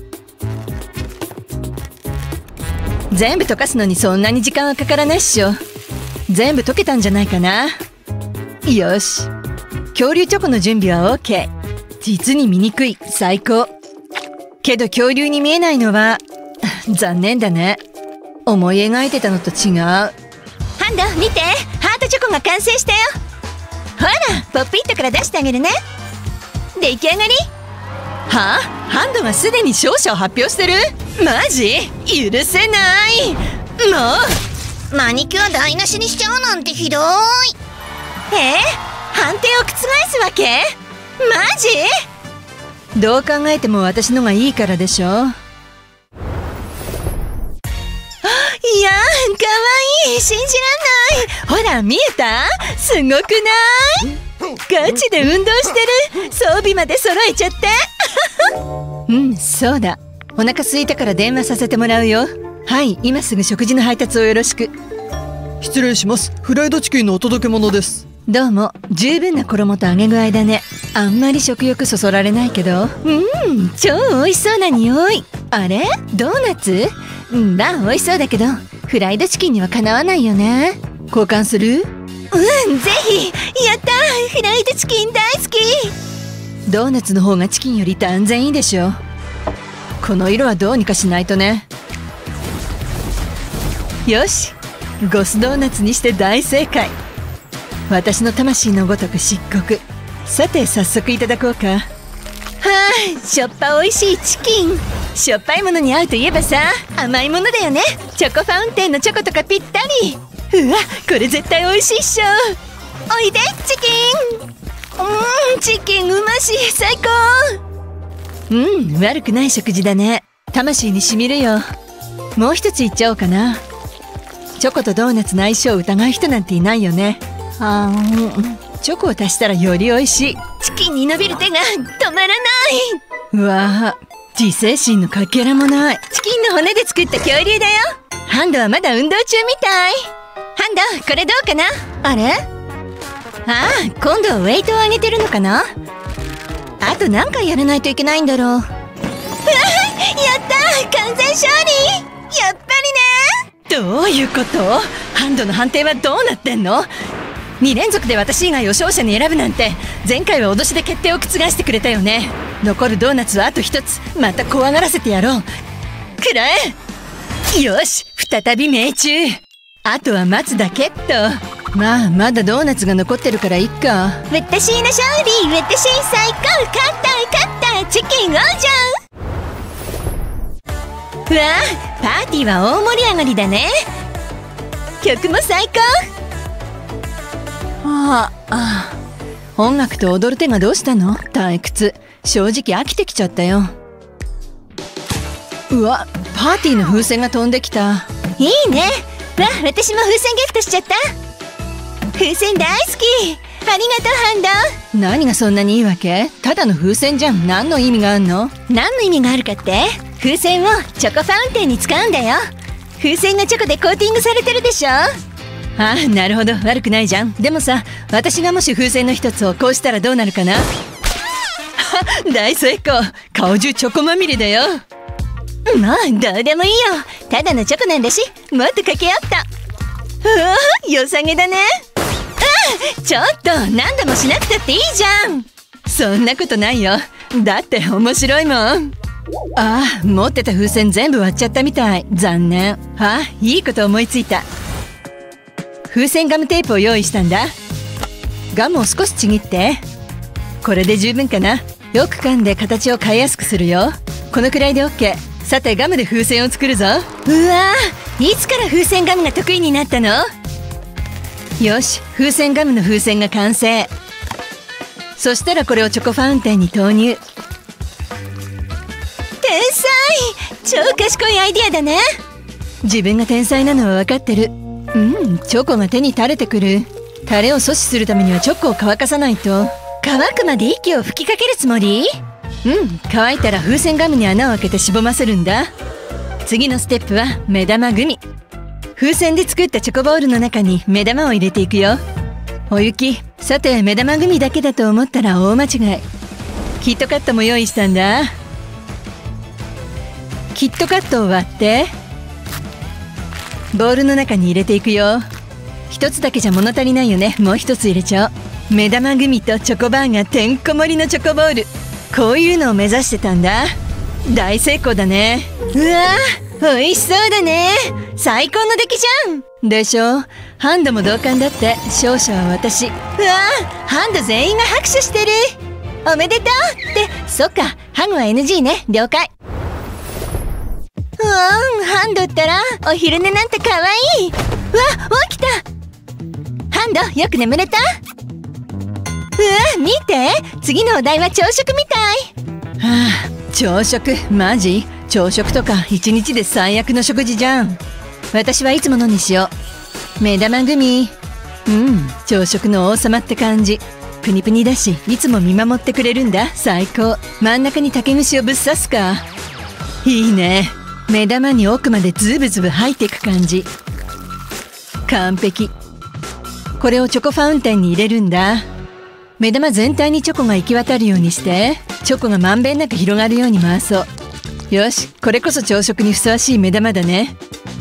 全部溶かすのにそんなに時間はかからないっしょ。全部溶けたんじゃないかな。よし、恐竜チョコの準備は OK。 実に醜い。最高。けど恐竜に見えないのは残念だね。思い描いてたのと違う。ハンド見て、ハートチョコが完成したよ。ほらポップイットから出してあげるね。出来上がり。はあ、ハンドがすでに勝者を発表してる。マジ許せない。もうマニキュア台無しにしちゃうなんてひどい。判定を覆すわけ？マジ？どう考えても私のがいいからでしょ。いやー、かわいい。信じらんない。ほら見えた？すごくない？ガチで運動してる。装備まで揃えちゃってそうだ。お腹空いたから電話させてもらうよ。はい、今すぐ食事の配達をよろしく。 失礼します。フライドチキンのお届け物です。 どうも。十分な衣と揚げ具合だね。あんまり食欲そそられないけど。超美味しそうな匂い。あれ？ドーナツ？まあ美味しそうだけどフライドチキンにはかなわないよね。交換する？ぜひ。やったー、フライドチキン大好き。ドーナツの方がチキンより断然いいでしょ。この色はどうにかしないとね。よし、ゴスドーナツにして大正解。私の魂のごとく漆黒。さて早速いただこうか。はあ、しょっぱおいしいチキン。しょっぱいものに合うといえばさ、甘いものだよね。チョコファウンテンのチョコとかぴったり。うわ、これ絶対おいしいっしょ。おいでチキン。チキンうまし、最高。悪くない食事だね。魂にしみるよ。もう一ついっちゃおうかな。チョコとドーナツの相性を疑う人なんていないよね。チョコを足したらより美味しい。チキンに伸びる手が止まらない。うわぁ、自制心のかけらもない。チキンの骨で作った恐竜だよ。ハンドはまだ運動中みたい。ハンド、これどうかな？あれ？今度はウェイトを上げてるのかな？あと何回やらないといけないんだろう。やったー、完全勝利。やっぱりね。どういうこと？ハンドの判定はどうなってんの？2連続で私以外を勝者に選ぶなんて、前回は脅しで決定を覆してくれたよね。残るドーナツはあと1つ。また怖がらせてやろう。くらえ。よし、再び命中。あとは待つだけっと。まあまだドーナツが残ってるからいっか。私の勝利。私最高。勝ったチキン王者。うわあ、パーティーは大盛り上がりだね。曲も最高。音楽と踊る手がどうしたの？退屈。正直飽きてきちゃったよ。うわ、パーティーの風船が飛んできた。いいね。私も風船ゲットしちゃった。風船大好き。ありがとうハンド。何がそんなにいいわけ？ただの風船じゃん。何の意味があるの？何の意味があるかって？風船をチョコファウンテンに使うんだよ。風船がチョコでコーティングされてるでしょ。なるほど。悪くないじゃん。でもさ、私がもし風船の一つをこうしたらどうなるかな？大成功。顔中チョコまみれだよ。もうどうでもいいよ。ただのチョコなんだし、もっとかけ合った。良さげだね。ちょっと何度もしなくたっていいじゃん。そんなことないよ。だって面白いもん。持ってた風船全部割っちゃったみたい。残念。いいこと思いついた。 風船ガムテープを用意したんだ。ガムを少しちぎって。これで十分かな。よく噛んで形を変えやすくするよ。このくらいで OK。 さてガムで風船を作るぞ。うわー、いつから風船ガムが得意になったの？よし、風船ガムの風船が完成。そしたらこれをチョコファウンテンに投入。天才！超賢いアイディアだね。自分が天才なのは分かってる。チョコが手に垂れてくる。垂れを阻止するためにはチョコを乾かさないと。乾くまで息を吹きかけるつもり？乾いたら風船ガムに穴を開けてしぼませるんだ。次のステップは目玉グミ。風船で作ったチョコボールの中に目玉を入れていくよ。おゆき、さて目玉グミだけだと思ったら大間違い。キットカットも用意したんだ。キットカットを割ってボウルの中に入れていくよ。一つだけじゃ物足りないよね。もう一つ入れちゃおう。目玉グミとチョコバーがてんこ盛りのチョコボール。こういうのを目指してたんだ。大成功だね。うわー、美味しそうだね。最高の出来じゃん。でしょ。ハンドも同感だって。勝者は私。うわー、ハンド全員が拍手してる。おめでとうって。そっか、ハグは NG ね。了解。ハンドったらお昼寝なんてかわいい。うわ、起きた。ハンド、よく眠れた？うわ、見て、次のお題は朝食みたい。朝食？マジ？朝食とか一日で最悪の食事じゃん。私はいつものにしよう。目玉グミ。朝食の王様って感じ。プニプニだし、いつも見守ってくれるんだ。最高。真ん中に竹串をぶっ刺すか。いいね。目玉に奥までズブズブ入っていく感じ。完璧。これをチョコファウンテンに入れるんだ。目玉全体にチョコが行き渡るようにして、チョコがまんべんなく広がるように回そう。よし、これこそ朝食にふさわしい目玉だね。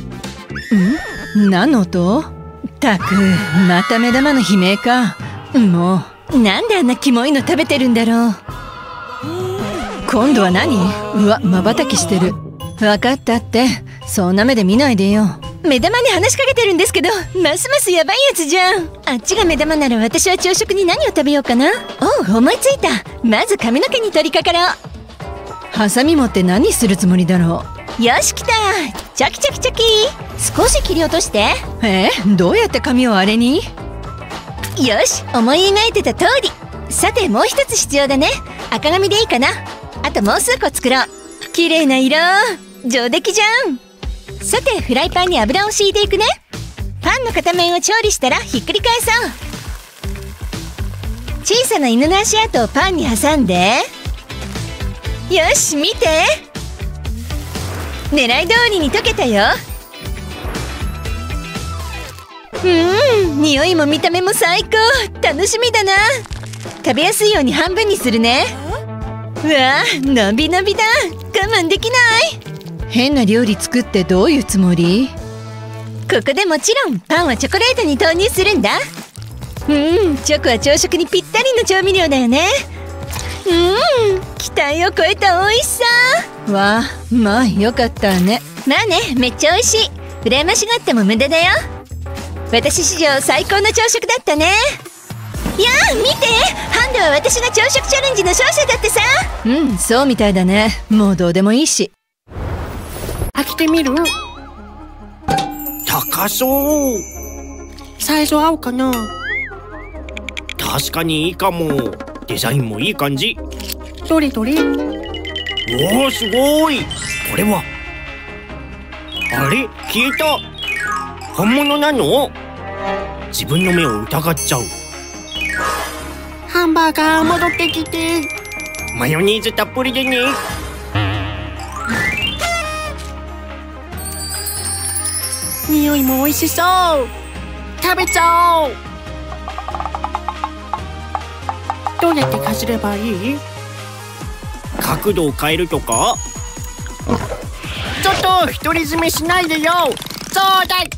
何の音？たく、また目玉の悲鳴か。もう、なんであんなキモいの食べてるんだろう。今度は何？うわ、瞬きしてる。分かったって。そんな目で見ないでよ。目玉に話しかけてるんですけど、ますますやばいやつじゃん。あっちが目玉なら私は朝食に何を食べようかな。思いついた。まず髪の毛に取り掛かろう。ハサミ持って何するつもりだろう。よし、来た。チョキチョキチョキ。少し切り落として。どうやって髪をあれに？よし、思い描いてた通り。さてもう一つ必要だね。赤紙でいいかな。あともう数個作ろう。綺麗な色。上出来じゃん。さてフライパンに油を敷いていくね。パンの片面を調理したらひっくり返そう。小さな犬の足跡をパンに挟んで。よし、見て。狙い通りに溶けたよ。匂いも見た目も最高。楽しみだな。食べやすいように半分にするね。うわー、のびのびだ。我慢できない。変な料理作ってどういうつもり？ここでもちろんパンはチョコレートに投入するんだ。チョコは朝食にぴったりの調味料だよね。期待を超えた美味しさ。わあ、まあよかったね。まあね、めっちゃ美味しい。羨ましがっても無駄だよ。私史上最高の朝食だったね。いやー、見て。ハンドは私が朝食チャレンジの勝者だってさ。そうみたいだね。もうどうでもいいし。 開けてみる？ 高そう。 サイズ合うかな？ 確かにいいかも。デザインもいい感じ。 どれどれ？ おお、すごい。これはあれ、消えた。本物なの？自分の目を疑っちゃう。 ハンバーガー戻ってきて。 マヨネーズたっぷりでね。 匂いも美味しそう。食べちゃおう。どうやってかじればいい？ 角度を変えるとか？ ちょっと独り占めしないでよ。そうだい。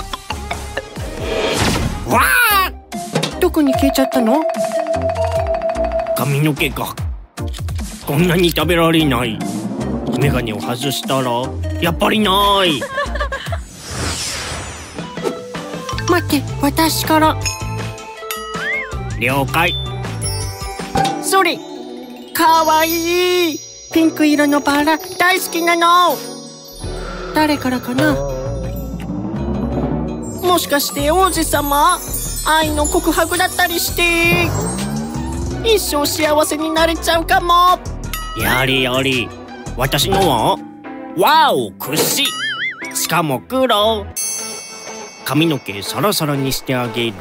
わあ！ どこに消えちゃったの？ 髪の毛がこんなに食べられない。メガネを外したらやっぱりない。 間待って、私から。 了解。 それ、かわいい。ピンク色のバラ大好きなの。誰からかな。もしかして王子様、愛の告白だったりして、一生幸せになれちゃうかも。 やれやれ。私のはわお、くし。しかも黒。髪の毛サラサラにしてあげる。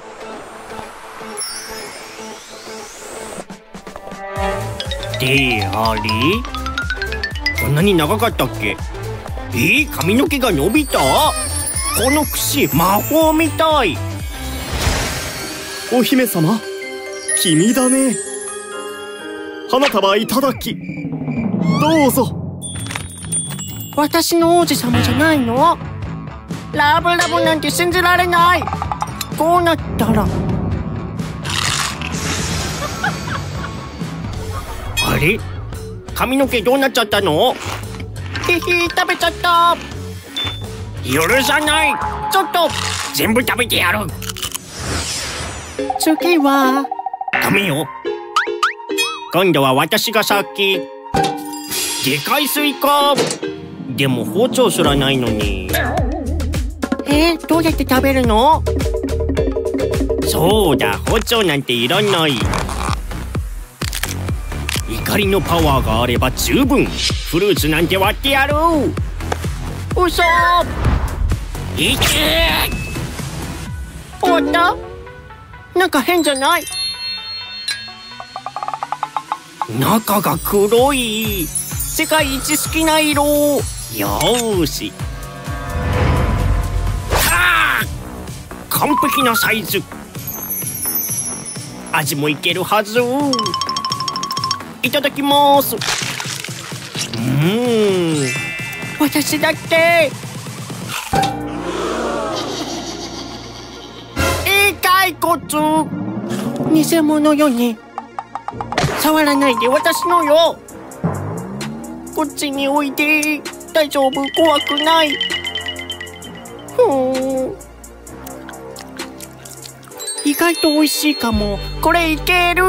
であれ、こんなに長かったっけ。髪の毛が伸びた。この櫛魔法みたい。 お姫様、君だね。花束いただき。どうぞ。 私の王子様じゃないの？ラブラブなんて信じられない。こうなったら。 あれ、髪の毛どうなっちゃったの？ 食べちゃった。 許さない。 ちょっと全部食べてやる。 次はダメよ。今度は私が先。でかいスイカ。でも包丁すらないのに。 どうやって食べるの？ そうだ、包丁なんていらない。怒りのパワーがあれば十分。フルーツなんて割ってやる。 嘘。 いけー。終わった？なんか変じゃない？ 中が黒い。世界一好きな色。よーし。完璧なサイズ。味もいけるはず。いただきます。 私だって骸骨。偽物よね。触らないで、私のよ。こっちにおいで。大丈夫、怖くない。意外と美味しいかも。これいける。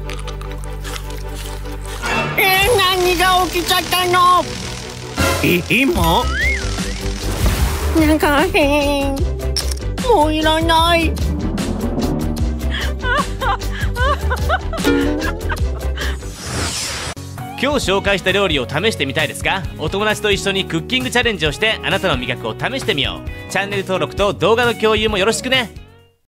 何が起きちゃったの？ 今？ なんか変。もういらない。 今日紹介した料理を試してみたいですか？お友達と一緒にクッキングチャレンジをしてあなたの味覚を試してみよう。チャンネル登録と動画の共有もよろしくね。